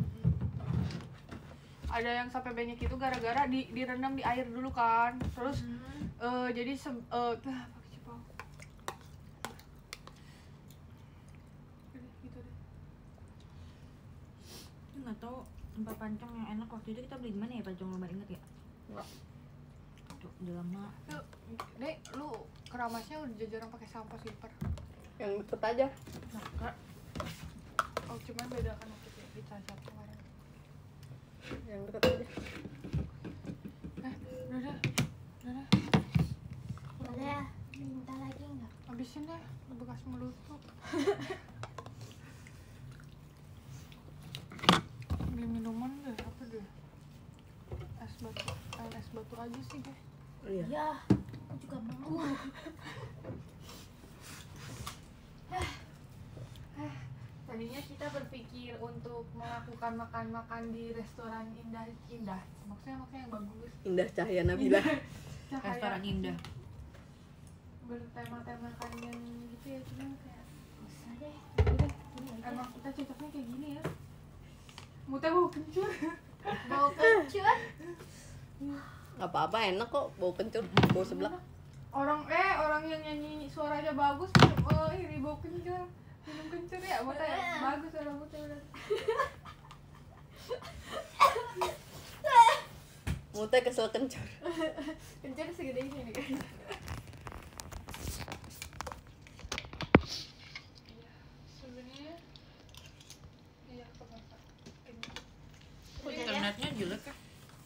Ada yang sampai banyak itu gara-gara direndam di air dulu kan. Terus jadi pakai cipau. Gitu deh. Nggak tahu tempat pancong yang enak waktu itu kita beli di mana ya pancong lomba, inget ya? Enggak. Tuh, udah lama. Dek, lu keramasnya udah jarang pakai sampah silver. Yang deket aja. Oh, cuman beda kan waktu itu di Cacat kemarin. Yang deket aja. Udah. Boleh, minta lagi nggak? Habisin deh, bekas melutuk. Beli minuman deh, apa deh? Es batu aja sih deh. Iya. Ya, aku juga mau. Tadinya kita berpikir untuk melakukan makan-makan di restoran indah. Maksudnya yang bagus. Indah Cahaya Nabila. Restoran indah. Bertema-temakan yang gitu ya, cuman kayak Bisa deh. emang kita cocoknya kayak gini ya. Muter bau kencur. Bau kecut. Gak apa-apa, enak kok. Bau kencur, bau seblak. Orang yang nyanyi suaranya bagus, iri bau kencur. Minum kencur ya, mau tanya bagus suara Muter udah. Mute kesel kencur. Kencur segede ini kan. Sebenarnya iya kebaca. Internetnya jelek ya?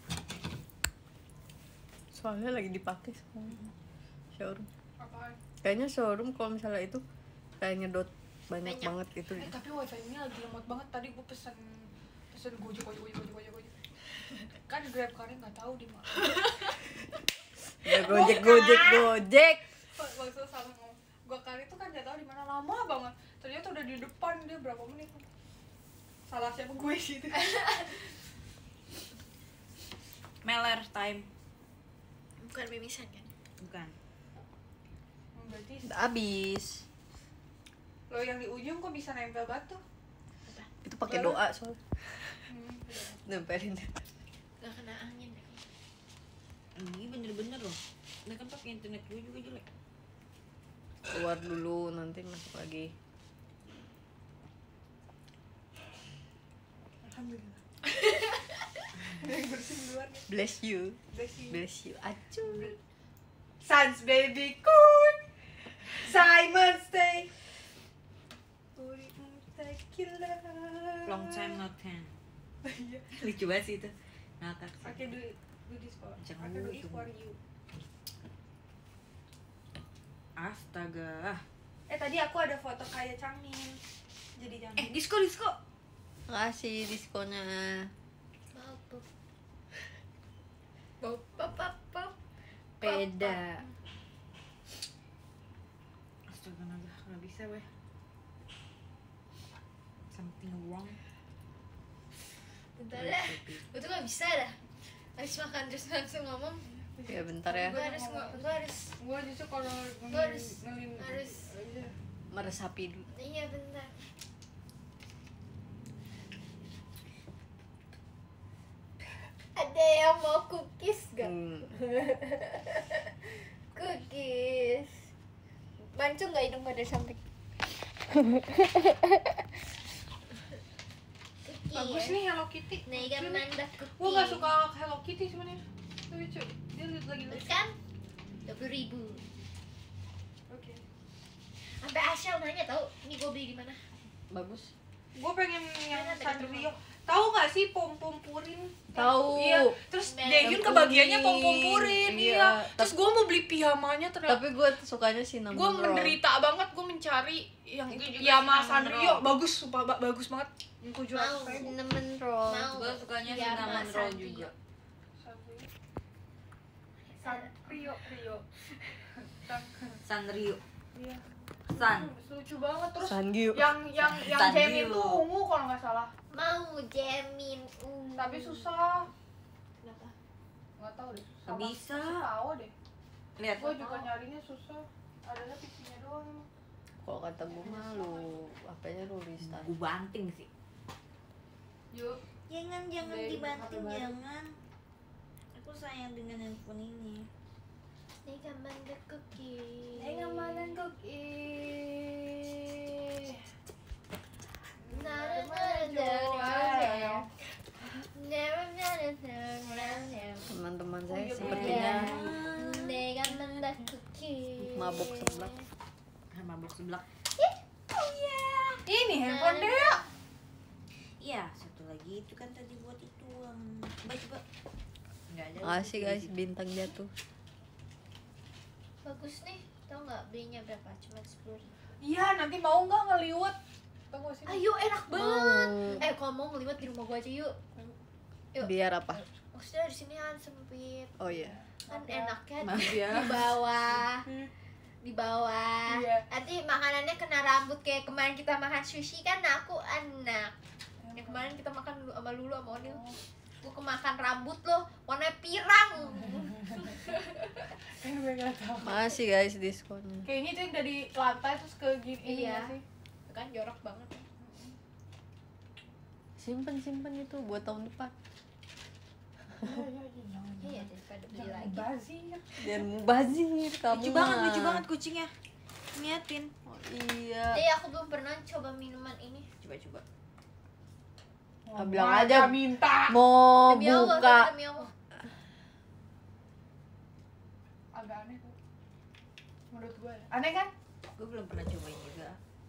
Soalnya lagi dipakai sekarang. Showroom. Apaan? Kayaknya showroom kalau misalnya itu kayak nyedot banyak banget gitu. Tapi wifi ini lagi lemot banget. Tadi gue pesen Gojek. Kan Grab kalian nggak tahu di mana. Ya Gojek. Maksudnya salah ngomong. Gua kali itu kan nggak tahu di mana, lama banget. Ternyata udah di depan, dia berapa menit. Salah siapa gue sih itu. Meler time. Bukan mimisan kan? Bukan. Berarti Udah habis. Lo yang di ujung kok bisa nempel batu? Itu pakai doa soalnya. Nempelin. Gak kena angin. Ini bener-bener loh. Nah kan pakai internet gue juga jelek. Keluar dulu, nanti masuk lagi. Alhamdulillah. Ada yang bersin duluan ya. Bless you. Blessing. Bless you. Acuh. Sans baby cool. Simon stay. Long time not ten. Iya. Lucu banget sih itu. Ngakak sih. Pakai do this for. Jangan Pakai do it dulu. for you. Astaga. Tadi aku ada foto kayak Cangmin. Jadi jangan. Disco. Makasih diskonnya. Mau pop. Pop pop pop pop. Peda. Astaga naga, nggak bisa weh. Something wrong. Bentar ya. Gue tuh gak bisa dah. Habis makan terus langsung ngomong. Ya bentar ya. Gue harus Gue justru kalau harus- ngelin Meresapi dulu. iya bentar. Ada yang mau cookies gak? Cookies. Mancung gak hidung pada samping? Bagus nih Hello Kitty. Nih kan nanda cookies. Gue gak suka Hello Kitty sebenarnya. Lucu. Dia lagi lucu. Kan 20.000. Oke. Sampai Asyal nanya tau, ini gue beli di mana? Bagus. Gue pengen yang Mana tadi Sanrio. Tahu nggak sih pom-pom purin? Tahu. Iya. Terus Yang Daehyun kuning. kebagiannya pom-pom purin. Iya. Iya. Terus gue mau beli piyamanya ternyata. Tapi gue sukanya cinnamon Gue roll. menderita banget, gue mencari yang Itu itu juga piyama cinnamon Sanrio. roll. Bagus, sumpah bagus banget. Yang 700 Mau. ribu. Cinnamon roll. Mau. Gue sukanya Iya, cinnamon Mas roll Sanrio. juga. Sanrio. Sanrio. Iya. San. Lucu banget terus. Sangyu. Yang Sanrio. Jamin tuh ungu kalau nggak salah. Mau jamin Tapi susah. Kenapa? Nggak tahu deh. Nggak bisa. Tahu deh. Lihat. Gue juga nyarinya susah. Adanya picinya doang emang. Kalau kata gue mah lu apanya lu restart. Gue banting sih. Yuk. Jangan Dari dibanting, HP baru. jangan. Aku sayang dengan handphone ini. Ini kan manda cookies. cookies. Teman-teman saya iya, sepertinya Dengan manda cookies. mabok seblak. Mabok seblak. Ini handphone dia. Iya, satu lagi itu kan tadi buat itu. Coba. Enggak ada. Makasih guys, bintang jatuh. Bagus nih. Tau nggak belinya berapa? Cuma 10.000. Iya, nanti mau nggak ngeliwet? Tunggu sini. Ayo enak banget. Kalau mau ngeliwat di rumah gua aja yuk. Yuk. Biar apa? Maksudnya di sini kan sempit. Oh iya. Kan enaknya Maaf ya. di bawah. Di bawah. Iya. Nanti makanannya kena rambut kayak kemarin kita makan sushi kan aku enak. Yang kemarin kita makan sama Lulu sama Onil. Gua kemakan rambut lo warna pirang. Gue nggak tahu. Makasih guys diskonnya. Kayaknya itu yang dari lantai terus ke gini ini Iya. nggak sih? Kan jorok banget. Simpen itu buat tahun depan. Iya daripada beli lagi. Bazir. Jangan mubazir kamu. Lucu banget kucingnya. Niatin. Oh, iya. Jadi aku belum pernah coba minuman ini. Coba. Bilang aja minta. mau Demi Allah, buka. tapi demi Allah. Agak aneh kok. Menurut gue. Aneh kan? Gue belum pernah cobain juga.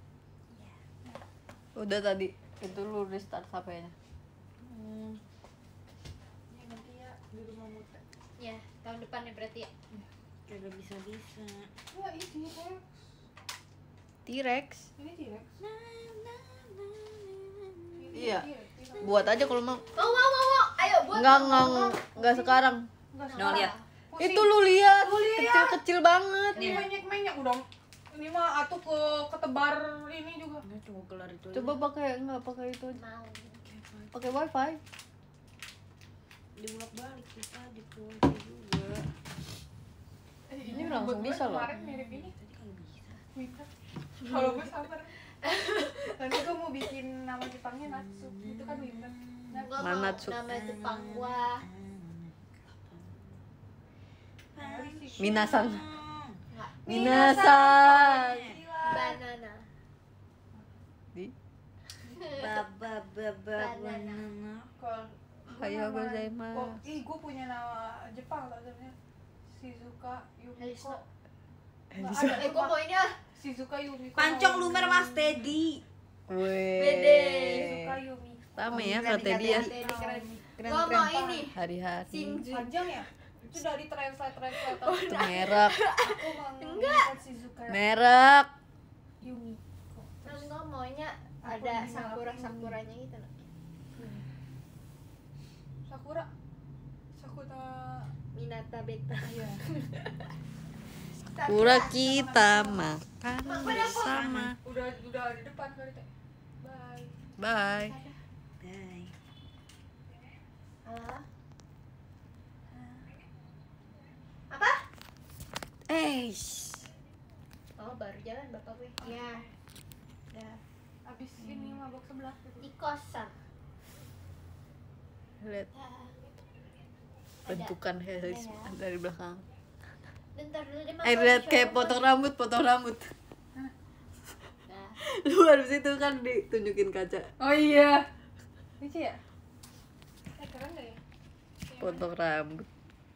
Udah tadi itu lu restart HP-nya. Ya nanti ya di rumah muta. Ya, tahun depan ya berarti ya. Kagak bisa. Wah, ini T-Rex. T-Rex. Ini T-Rex. Iya. T-Rex. Buat aja kalau mau. Mau. Ayo buat. Enggak sekarang. Enggak No, lihat. Pusing. Itu lu lihat. Lu lihat. Kecil-kecil banget. Ini menyek dong. Ini mah atuh ketebar ini juga. Udah tunggu kelar itu. Coba pakai itu aja. Mau. Pakai wifi. Dibolak-balik kita dikunci juga. Ini langsung buat gue bisa loh. Kemarin mirip ini. Tadi kalau bisa. Minta. Kalau gue sabar. Nanti gue mau bikin nama Jepangnya Natsu. Itu kan winter. Gua mau Manatsu. nama Jepang gua. Minasang. Enggak. Minasang. Banana. Di. Banana. Kalau Hayo gozaimasu. gue punya nama Jepang tau sebenarnya. Shizuka Yumiko. Gua mau ini ah. Shizuka Yumiko. Pancong lumer Mas Teddy. Bede. Shizuka Yumiko. Rame ya kalau Teddy ya. Keren. Keren. Gua mau ini. Hari-hari. Shinju. Panjang ya? Itu dari translate Itu merek. aku mengingat Shizuka Merek. Yumiko. Terus gua maunya Aku ada di sakura-sakuranya gitu loh. Sakura. Sakura. Minata beta. Iya. Pura kita makan bersama. Udah di depan kali teh. Bye. Bye. Bye. Halo? Apa? Oh, baru jalan bapak gue. Iya. Udah. Abis ini mabok sebelah Di kosan. Lihat Ada. bentukan Harris dari belakang. Bentar dulu deh, Mas. Lihat kayak potong rambut. Nah, Lu harus itu kan ditunjukin kaca. Oh iya. Lucu ya? Keren gak ya? Potong rambut.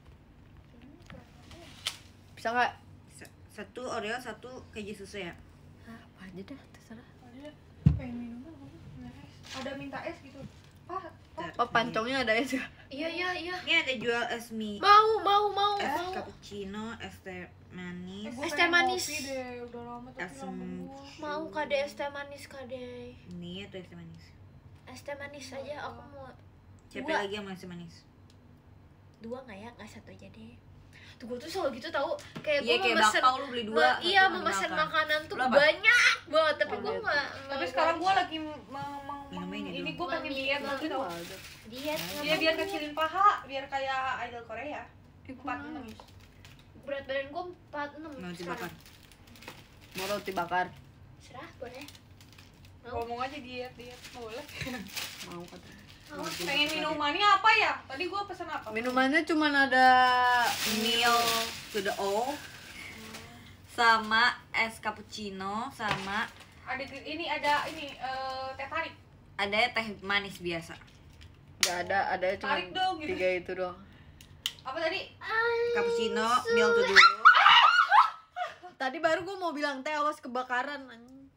Bisa nggak? Satu Oreo, satu keju susu ya. Apa aja dah, terserah. Ada pengen minum apa? Ada minta es gitu. Pak, Oh, pancongnya ada es ya? iya. Ini ada jual es mie, Mau. es cappuccino, es teh manis, Es teh manis. Deh, udah lama tapi Asem. lama. Mau kade es teh manis kade. mie atau es teh manis. Es teh manis aja aku mau Siapa Dua. lagi yang mau es teh manis? 2 nggak ya? Nggak 1 aja deh. Tuh gue tuh selalu gitu tahu. Kayak Iya, gue kayak mau mesen bakpao lu beli 2. iya mau mesen makanan tuh Lu apa? banyak banget tapi gue nggak. Tapi sekarang gue lagi Minumnya ini ini dulu. gue pengen diet lagi tau. diet. Dia biar kecilin paha, biar kayak idol Korea. 46. Berat badan gue 46 Mau sekarang. dibakar. Mau roti bakar. Serah boleh. Ngomong aja diet boleh. Mau kata. Pengen minumannya apa ya? Tadi gue pesen apa? Minumannya cuma ada Milk to the O, sama es cappuccino, sama Ada ini teh tarik. ada teh manis biasa. nggak ada cuma Tarik dong, gitu. 3 itu doang. Apa tadi? Cappuccino, milk to the O. Tadi baru gue mau bilang teh awas kebakaran.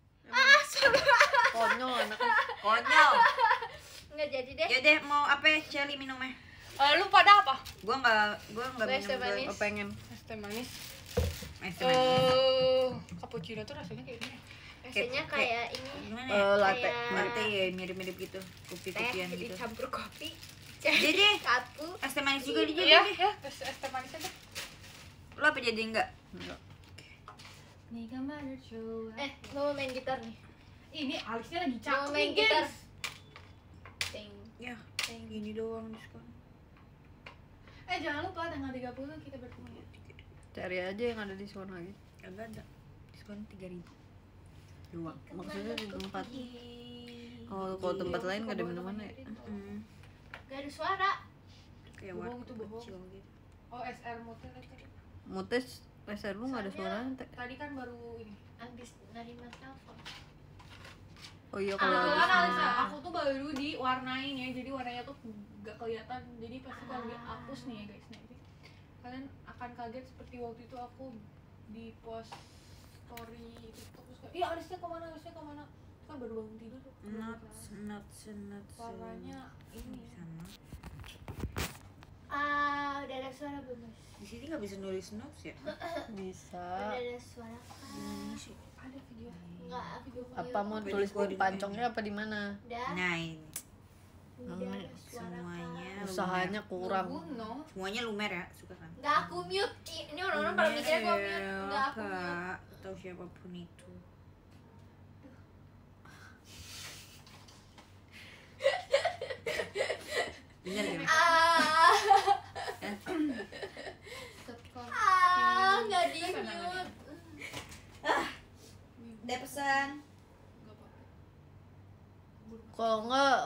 Konyol anaknya. Konyol. Nggak jadi deh. Ya deh, mau apa ya, Celi minumnya? Lu pada apa? Gua nggak Es teh minum manis. Oh, pengen. Es teh manis. es teh manis. Cappuccino tuh rasanya kayak gini. Rasanya kayak ini Gimana ya? Latte. Kayak- Latte ya, mirip-mirip gitu, teh kopi-kopian gitu. dicampur kopi. Jadi Satu. es teh manis juga dijadi Iya, deh. ya, es teh manis aja. Lo apa jadi enggak? Enggak. Gue mau main gitar nih. Ini alisnya lagi Gue mau cakep main nih, gitar. gengs. Ting, Ya, ting. gini doang diskon. Jangan lupa tanggal 30 kita bertemu ya. Cari aja yang ada diskon lagi. Kagak ada. Diskon 3.000 doang. Maksudnya di tempat. Oh, kalau tempat lain nggak ada minumannya ya? Gak ada suara. Kayak Bohong warung itu bohong. kecil gitu. Oh, SR motel tadi. Mutes, leser lu nggak ada suaranya teh. Tadi kan baru ini. Abis nerima telepon. Oh iya kalau Kebetulan habis Alisa, aku tuh baru diwarnain ya, jadi warnanya tuh gak kelihatan. Jadi pasti kalau dihapus nih ya guys, nanti kalian akan kaget seperti waktu itu aku di post story TikTok terus kayak, iya Alisnya kemana, kan baru bangun tidur tuh. Nuts. Warnanya ini Sama. Udah ada suara belum? Mas? Di sini nggak bisa nulis notes ya? bisa. Udah ada suara. Ini sih. ada video. Enggak, video Apa mau Video tulis gua di di- pancongnya apa di mana? Udah. Nah ini Udah ada suara. semuanya Usahanya kurang. Buno. semuanya lumer ya, suka kan? Enggak, aku mute. Ini orang-orang pada mikirnya gue mute. Enggak, aku mute. Kak, atau siapapun itu. Bener kan? Enggak di mute. Ada pesan. Enggak, Pak.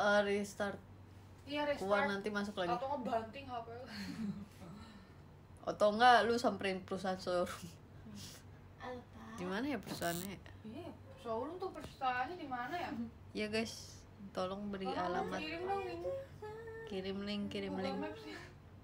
restart Iya keluar restart. nanti masuk lagi. Atau ngebanting HP. Atau enggak lu samperin perusahaan showroom. Apa? Di mana ya perusahaannya? Iya, showroom tuh perusahaannya di mana ya? Ya guys, tolong beri Tolong alamat. kirim dong ini. Kirim link. Google Maps ya.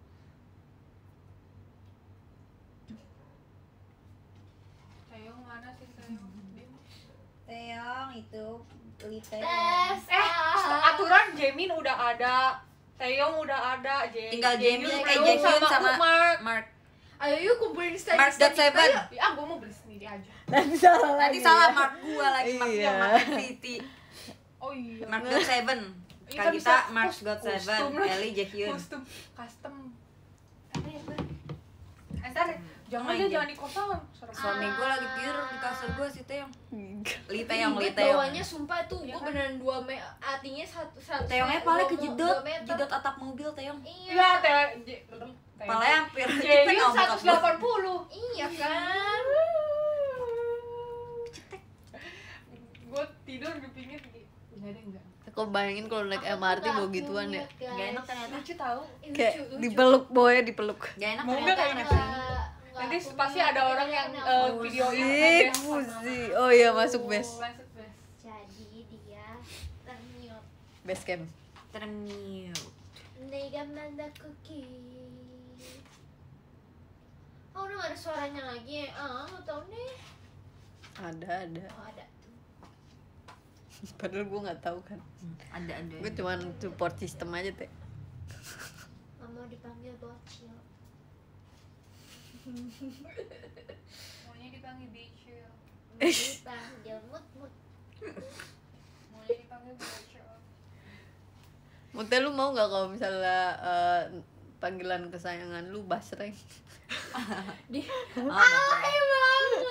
Teyong mana sih Teyong? Teong itu beli teh. Tes. Aturan Jamin udah ada, Teyong udah ada, Tinggal Jamin, belum, Jamin sama Mark. Mark. Ayo yuk kumpulin Mark style dot seven. Ya, gue mau beli sendiri aja. Nanti salah Nanti salah Mark gua lagi, Mark Iya. Mark City. Oh iya. Mark dot seven. Iya, Kak kan kita bisa Mark custom dot seven, lah. Ellie Jaehyun. Custom. Apa ya, Bang? Ntar jangan Main dia game. jangan di kosan. Serem. Suami gua lagi tidur di kasur gua si Teong. Li Ih, Teong, Li gue Teong. bawahnya sumpah tuh, Iya gue kan? beneran 2 meter, artinya satu Teongnya paling kejedot, jedot atap mobil Teong. Iya, Palanya hampir Jamin bokap gua. 180. Iya kan. Gue tidur di pinggir enggak ada enggak. Aku bayangin kalau naik MRT mau gituan ya. Gak enak ternyata. Lucu tahu. Kayak dipeluk boy, dipeluk. Gak enak Mau ternyata nggak NFC. Nanti pasti ada orang yang videoin Ih, ada pusi. Oh iya masuk base. Masuk base. Jadi dia ternyut. Base camp. Termute. Nega manda cookie. Oh udah gak ada suaranya lagi. Mau tau nih. Ada. Oh ada. Padahal gue nggak tahu kan. Ada. Gue cuma support system aja teh. Gak mau dipanggil bocil. Maunya dipanggil bicil. Mau dipanggil mut. Maunya dipanggil bicil. Mute lu mau nggak kalau misalnya panggilan kesayangan lu Basreng? Alay banget.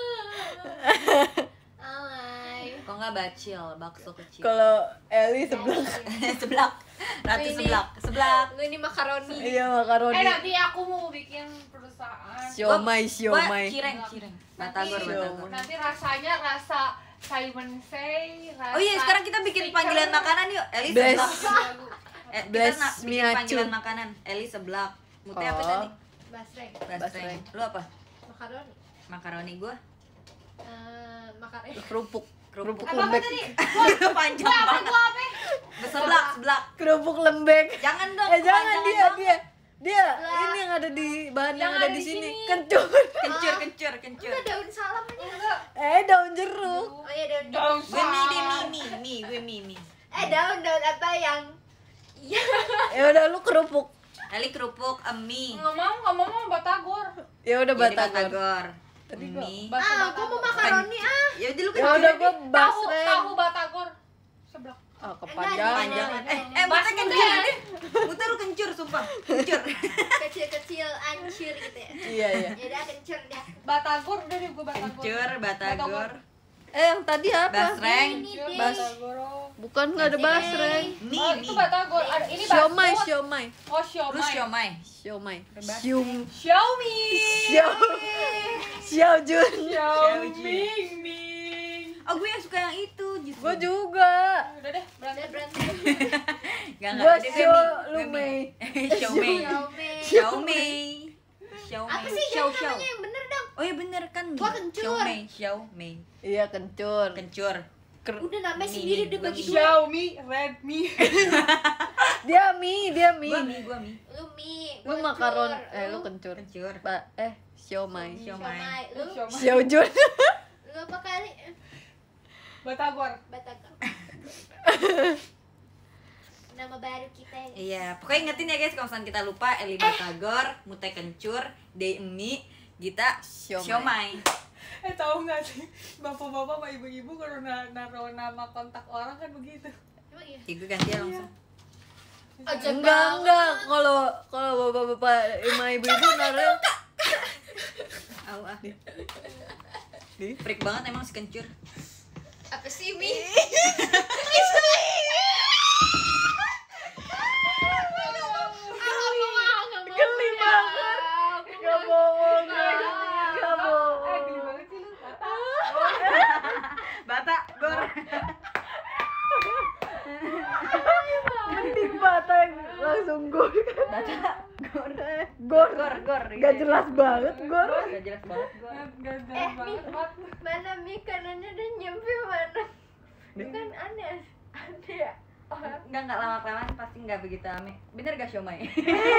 Alay. Kok nggak bacil, bakso kecil. Kalau Eli sebelah. Seblak. Ratu Ini. seblak. Lu ini makaroni. Iya makaroni. Nanti aku mau bikin perusahaan. Siomay. Gua cireng. Batagor. Nanti rasanya rasa Simon Say, rasa. Oh iya, sekarang kita bikin panggilan makanan yuk. Eli Bless. seblak. Kita Bless bikin miacu. panggilan makanan. Eli seblak. Mute apa Oh. tadi? Basreng. Basreng. Lu apa? Makaroni. Makaroni gua. Makaroni. Kerupuk. Kerupuk Apa lembek. tadi? Panjang banget. Seblak. Kerupuk lembek. Jangan dong. Jangan kepanjangan dia. banget. Dia Lah. ini yang ada di bahan yang Yang ada ada di di sini. sini. Kencur. Kencur. Enggak daun salam aja. Daun jeruk. Oh iya daun. Daun Gue mie deh, salam. mie. Gue mie. Daun apa yang? Iya. Ya udah lu kerupuk. Eli kerupuk, mie. Nggak mau batagor. Ya udah Jadi batagor. Tadi gua- mie. Gua mau makaroni Ya udah lu Ya udah gua Tahu Basreng. batagor. Sebelah. Ah Enggak, kepanjangan. Panjang. Mute kencur deh. Mute lu kencur, sumpah. Kencur. kecil-kecil ancur gitu ya. Iya. Ya udah kencur dah. Batagor udah deh gue batagor. Kencur, batagor. Yang tadi apa? Basreng. Ini Kencur, deh. batagor. Bukan nggak ada basreng. Oh, itu batagor. Ada ini Siomay, bakso. siomay. Oh, Terus siomay. Siomay. Basreng. Sium. Xiaomi. Xiaojun. Xiaomi. Oh, gue yang suka yang itu justru. Gue juga. Udah deh, Udah berantem. berantem. Gak Gue ada Xio lu Mei. Xiaomi. Xiaomi. Xiaomi. Apa sih jangan namanya yang bener dong? Oh iya bener kan. Gua kencur. Xiaomi. Iya kencur. Kencur. Udah namanya Ini, sendiri ini, udah bagi dua. Xiaomi, Redmi. Dia mie. Gua mie. Lu mie. Lu gua makaron. kencur. Lu kencur. Kencur. Siomay. Siomay. Lu Xiaojun. lu apa kali? Batagor. Batagor. Nama baru kita ya. Iya, pokoknya ingetin ya guys kalau misalnya kita lupa Eli Batagor, Mute Kencur, Dei Mie, Gita Siomay. Tahu nggak sih, bapak-bapak sama ibu-ibu kalau naruh nama kontak orang kan begitu. Emang iya? Gue ganti ya langsung. Aja Enggak. Kalau bapak-bapak sama ibu-ibu naruh. Au ah. Freak banget emang si Kencur. Apa sih Mi? Geli banget. Gak bohong. Gak bohong. Geli banget sih lu. Batagor. langsung gor. Gor. Gak jelas banget gor. Gak jelas banget gor. Gak jelas banget buat. Mana mie kanannya udah nyampe mana? Itu kan aneh. Aneh. Enggak lama-kelamaan pasti enggak begitu ame. Bener gak Siomay?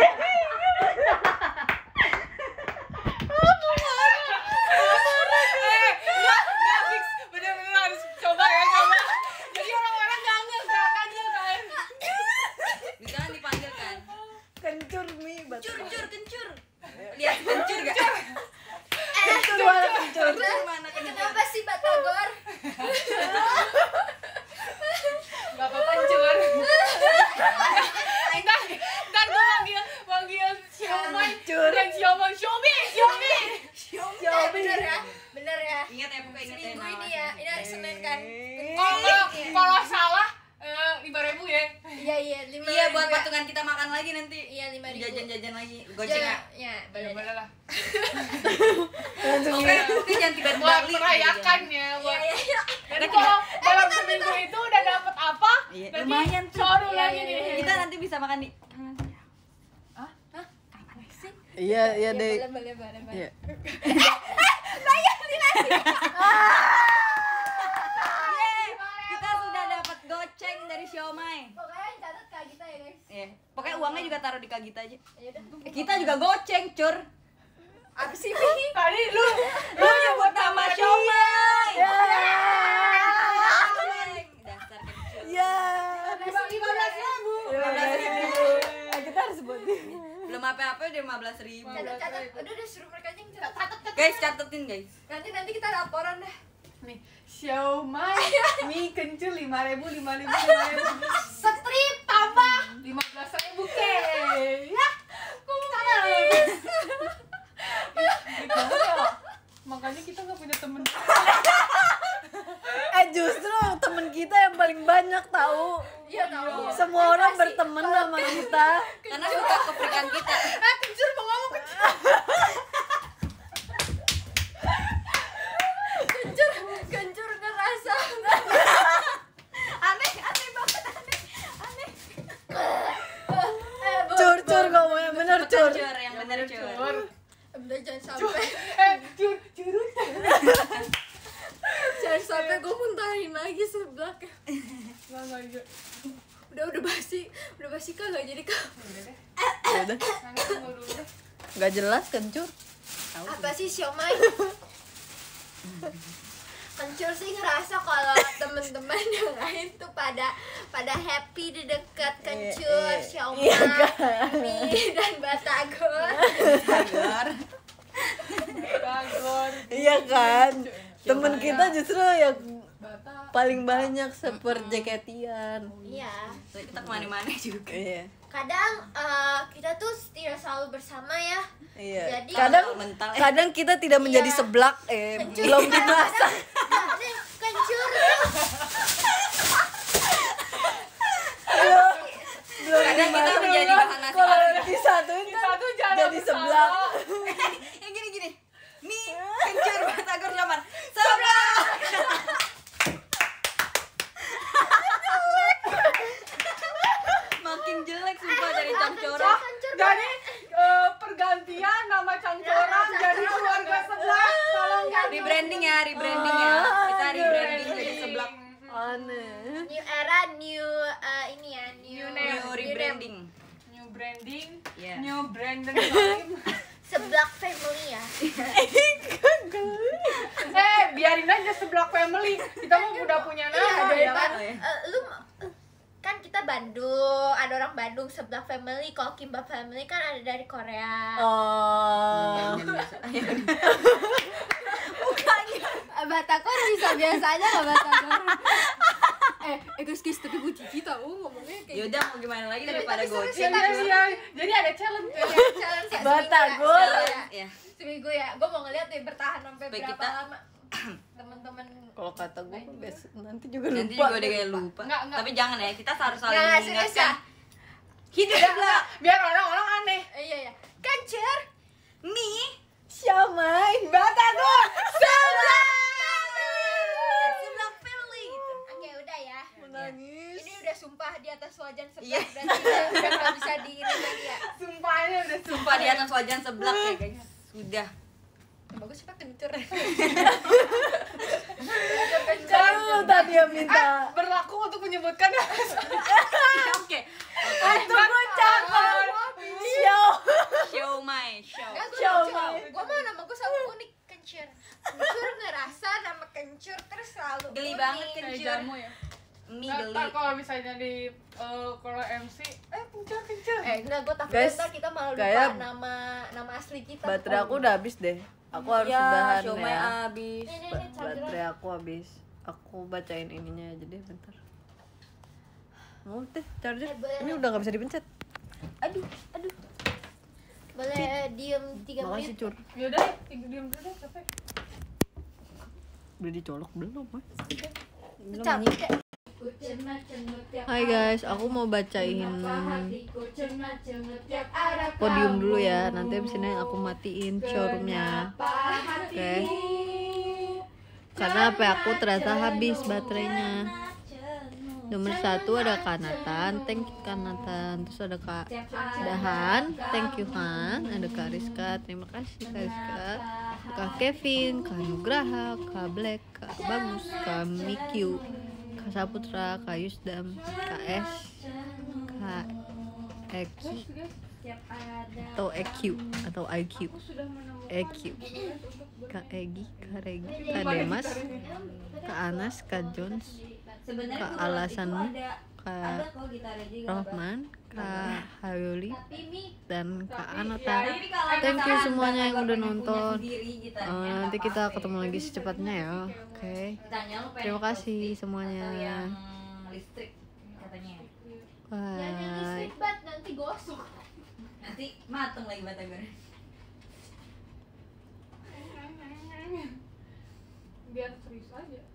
Nggak fix, bener-bener harus coba. Jadi orang-orang nggak gerakannya kan. Bisa kan dipanggil kan? Kencur mie batu. Kencur. Lihat kencur gak? Kencur mana kencur? Kencur mana kencur? Kenapa sih Batagor? Nggak apa-apa cur. Ntar gue manggil Siomay dan Xiaomi. Bener ya. Ingat ya, pokoknya ingat ya. Seminggu ini ya. Ini hari Senin kan. Kalau salah 5.000 ya. Iya 5.000. Iya, buat patungan kita makan lagi nanti. Iya 5.000. Jajan-jajan lagi. Goceng ya. Ya, Ya boleh. boleh lah. Oke, jangan tiba-tiba Buat beli. merayakan ya. Iya. Jadi kalau dalam seminggu itu udah dapat apa? Iya, nanti lumayan tuh. Soru Iya, lagi iya, nih. Kita nanti bisa makan di Iya deh. Boleh. Iya. Kita sudah dapat goceng dari Siomay. Pokoknya catat Kak Gita ya, guys. Iya. Pokoknya uangnya juga taruh di Kak Gita aja. Ya udah. Kita juga goceng, Cur. Apa sih Mi? Tadi lu Nyebut nama Siomay. Dasar kecil. Ya. 15.000. 15.000. Kita harus sebutin. Belum apa-apa udah 15.000. Catat. Udah suruh mereka aja yang catat. Guys, catetin guys. Nanti kita laporan dah. Nih, Siomay mie kencur 5.000. Strip tambah 15.000 ke. Ya. Makanya kita nggak punya temen. Justru temen kita yang paling banyak tahu. Iya tahu. Semua orang berteman sama kita. Karena suka keprikan kita. Kencur mau ngomong kencur ngerasa. Aneh banget. Cur ngomongnya bener cur. Cur, yang bener Cur. Udah jangan sampai. Curut. Jangan sampai gue muntahin lagi sebelaknya. Enggak. Udah basi Kak nggak jadi Kak. Udah. Nanti tunggu dulu deh. Gak jelas kencur. Apa sih Siomay? Kencur sih ngerasa kalau temen-temen yang lain tuh pada happy di dekat Kencur, Siomay, Mi dan Batagor. Gagor. Iya kan. Temen kita justru yang Bata. paling banyak seperjaketian. Iya. So, kita kemana-mana juga. Iya. Kadang kita tuh tidak selalu bersama ya. Iya. Jadi mental Kadang kita tidak menjadi Iya. seblak Kencur. belum dimasak. Kencur. Kadang kita menjadi bahan nasi Kalau asin. disatuin Kita kan tuh jangan jadi seblak. Yang gini. Mie, kencur, Batagor, Siomay. Seblak. Makin jelek sumpah dari cangcoran. Jadi pergantian nama cangcoran jadi keluarga sebelah. Tolong ganti. Rebranding ya. Kita rebranding jadi seblak. Aneh. New era, new ini ya, new New rebranding. New branding, Iya. new branding name. Seblak family ya. Biarin aja seblak family. Kita mah udah punya nama ya kan. Oh, ya. Lu kan kita Bandung, ada orang Bandung seblak family. Kalau kimbap family kan ada dari Korea. Oh. Batagor bisa biasa aja nggak Batagor? Guys, tapi gue cici tau ngomongnya kayak Yaudah mau gimana lagi daripada Tapi seru sih, goceng. Kak. Iya. Jadi ada challenge. challenge ya, Batagor. seminggu ya. Ya. Seminggu ya, gue mau ngeliat nih bertahan sampai Supaya berapa kita- lama. Temen-temen Kalau kata gue nanti juga Nanti lupa. juga udah kayak lupa. Enggak. Tapi jangan ya, kita harus saling Nggak, serius ya? mengingatkan. Hidup seblak. Biar orang-orang aneh. Iya. Kencur. Mie, Siomay, Batagor. seblak family gitu. Oke, udah ya. Menangis. Ini udah sumpah di atas wajan sebelah Iya. berarti udah nggak bisa bisa di ini lagi ya. Sumpahnya udah Sumpah di atas wajan seblak ya guys. Sudah. Bagus apa kencur. Kamu tadi yang minta. berlaku untuk menyebutkan Oke. Tunggu cakep. Show. Show my show. Enggak, Show gue my- gue mah nama gue selalu unik kencur. Kencur ngerasa nama kencur terus selalu Geli unik. banget kayak kencur. jamu ya. Mie Ntar geli. kalau misalnya di kalau MC kencur. Enggak, gue takut Guys, ntar kita malah lupa kayak- nama asli kita. Baterai aku udah habis deh. Aku harus Ya, udahan show my ya. abis. Ini Baterai aku habis. Aku bacain ininya aja deh bentar. Mau deh charger. Ini udah nggak bisa dipencet. Aduh. Boleh diem 3 Makasih menit. cur. Yaudah, diam dulu deh, capek. Udah dicolok belum? Capek. Hai guys, aku mau bacain podium dulu ya. Nanti abis ini aku matiin showroomnya. Oke. Karena HP aku ternyata habis baterainya. Nomor 1 ada Kanatan, thank you Kanatan. Terus ada Kak Dahan, thank you Han. Ada Kak Rizka, terima kasih Kak Rizka. Kak Kevin, Kak Nugraha, Kak Black, Kak Bagus, Kak Mikyu, Kak Saputra, Kak Yusdam, Kak S, Kak Eki atau EQ atau IQ, EQ, Kak Egi, Kak Regi, Kak Demas, Kak Anas, Kak Jones, Sebenarnya Kak gua Alasanmu, ada Kak kok gitarnya juga. Rohman, Kak Hayoli, dan Kak Anata. Ini kalau Thank you misalkan semuanya yang Batagor udah pengen punya nonton. sendiri gitarnya, Nanti nggak kita apa-apa ketemu ya. lagi secepatnya ya. Oke. Tanya lu pengen Terima kasih plastik semuanya. atau yang listrik katanya. Jangan yang Bye. listrik bat nanti gosok. Nanti mateng lagi Batagor. Biar serius aja.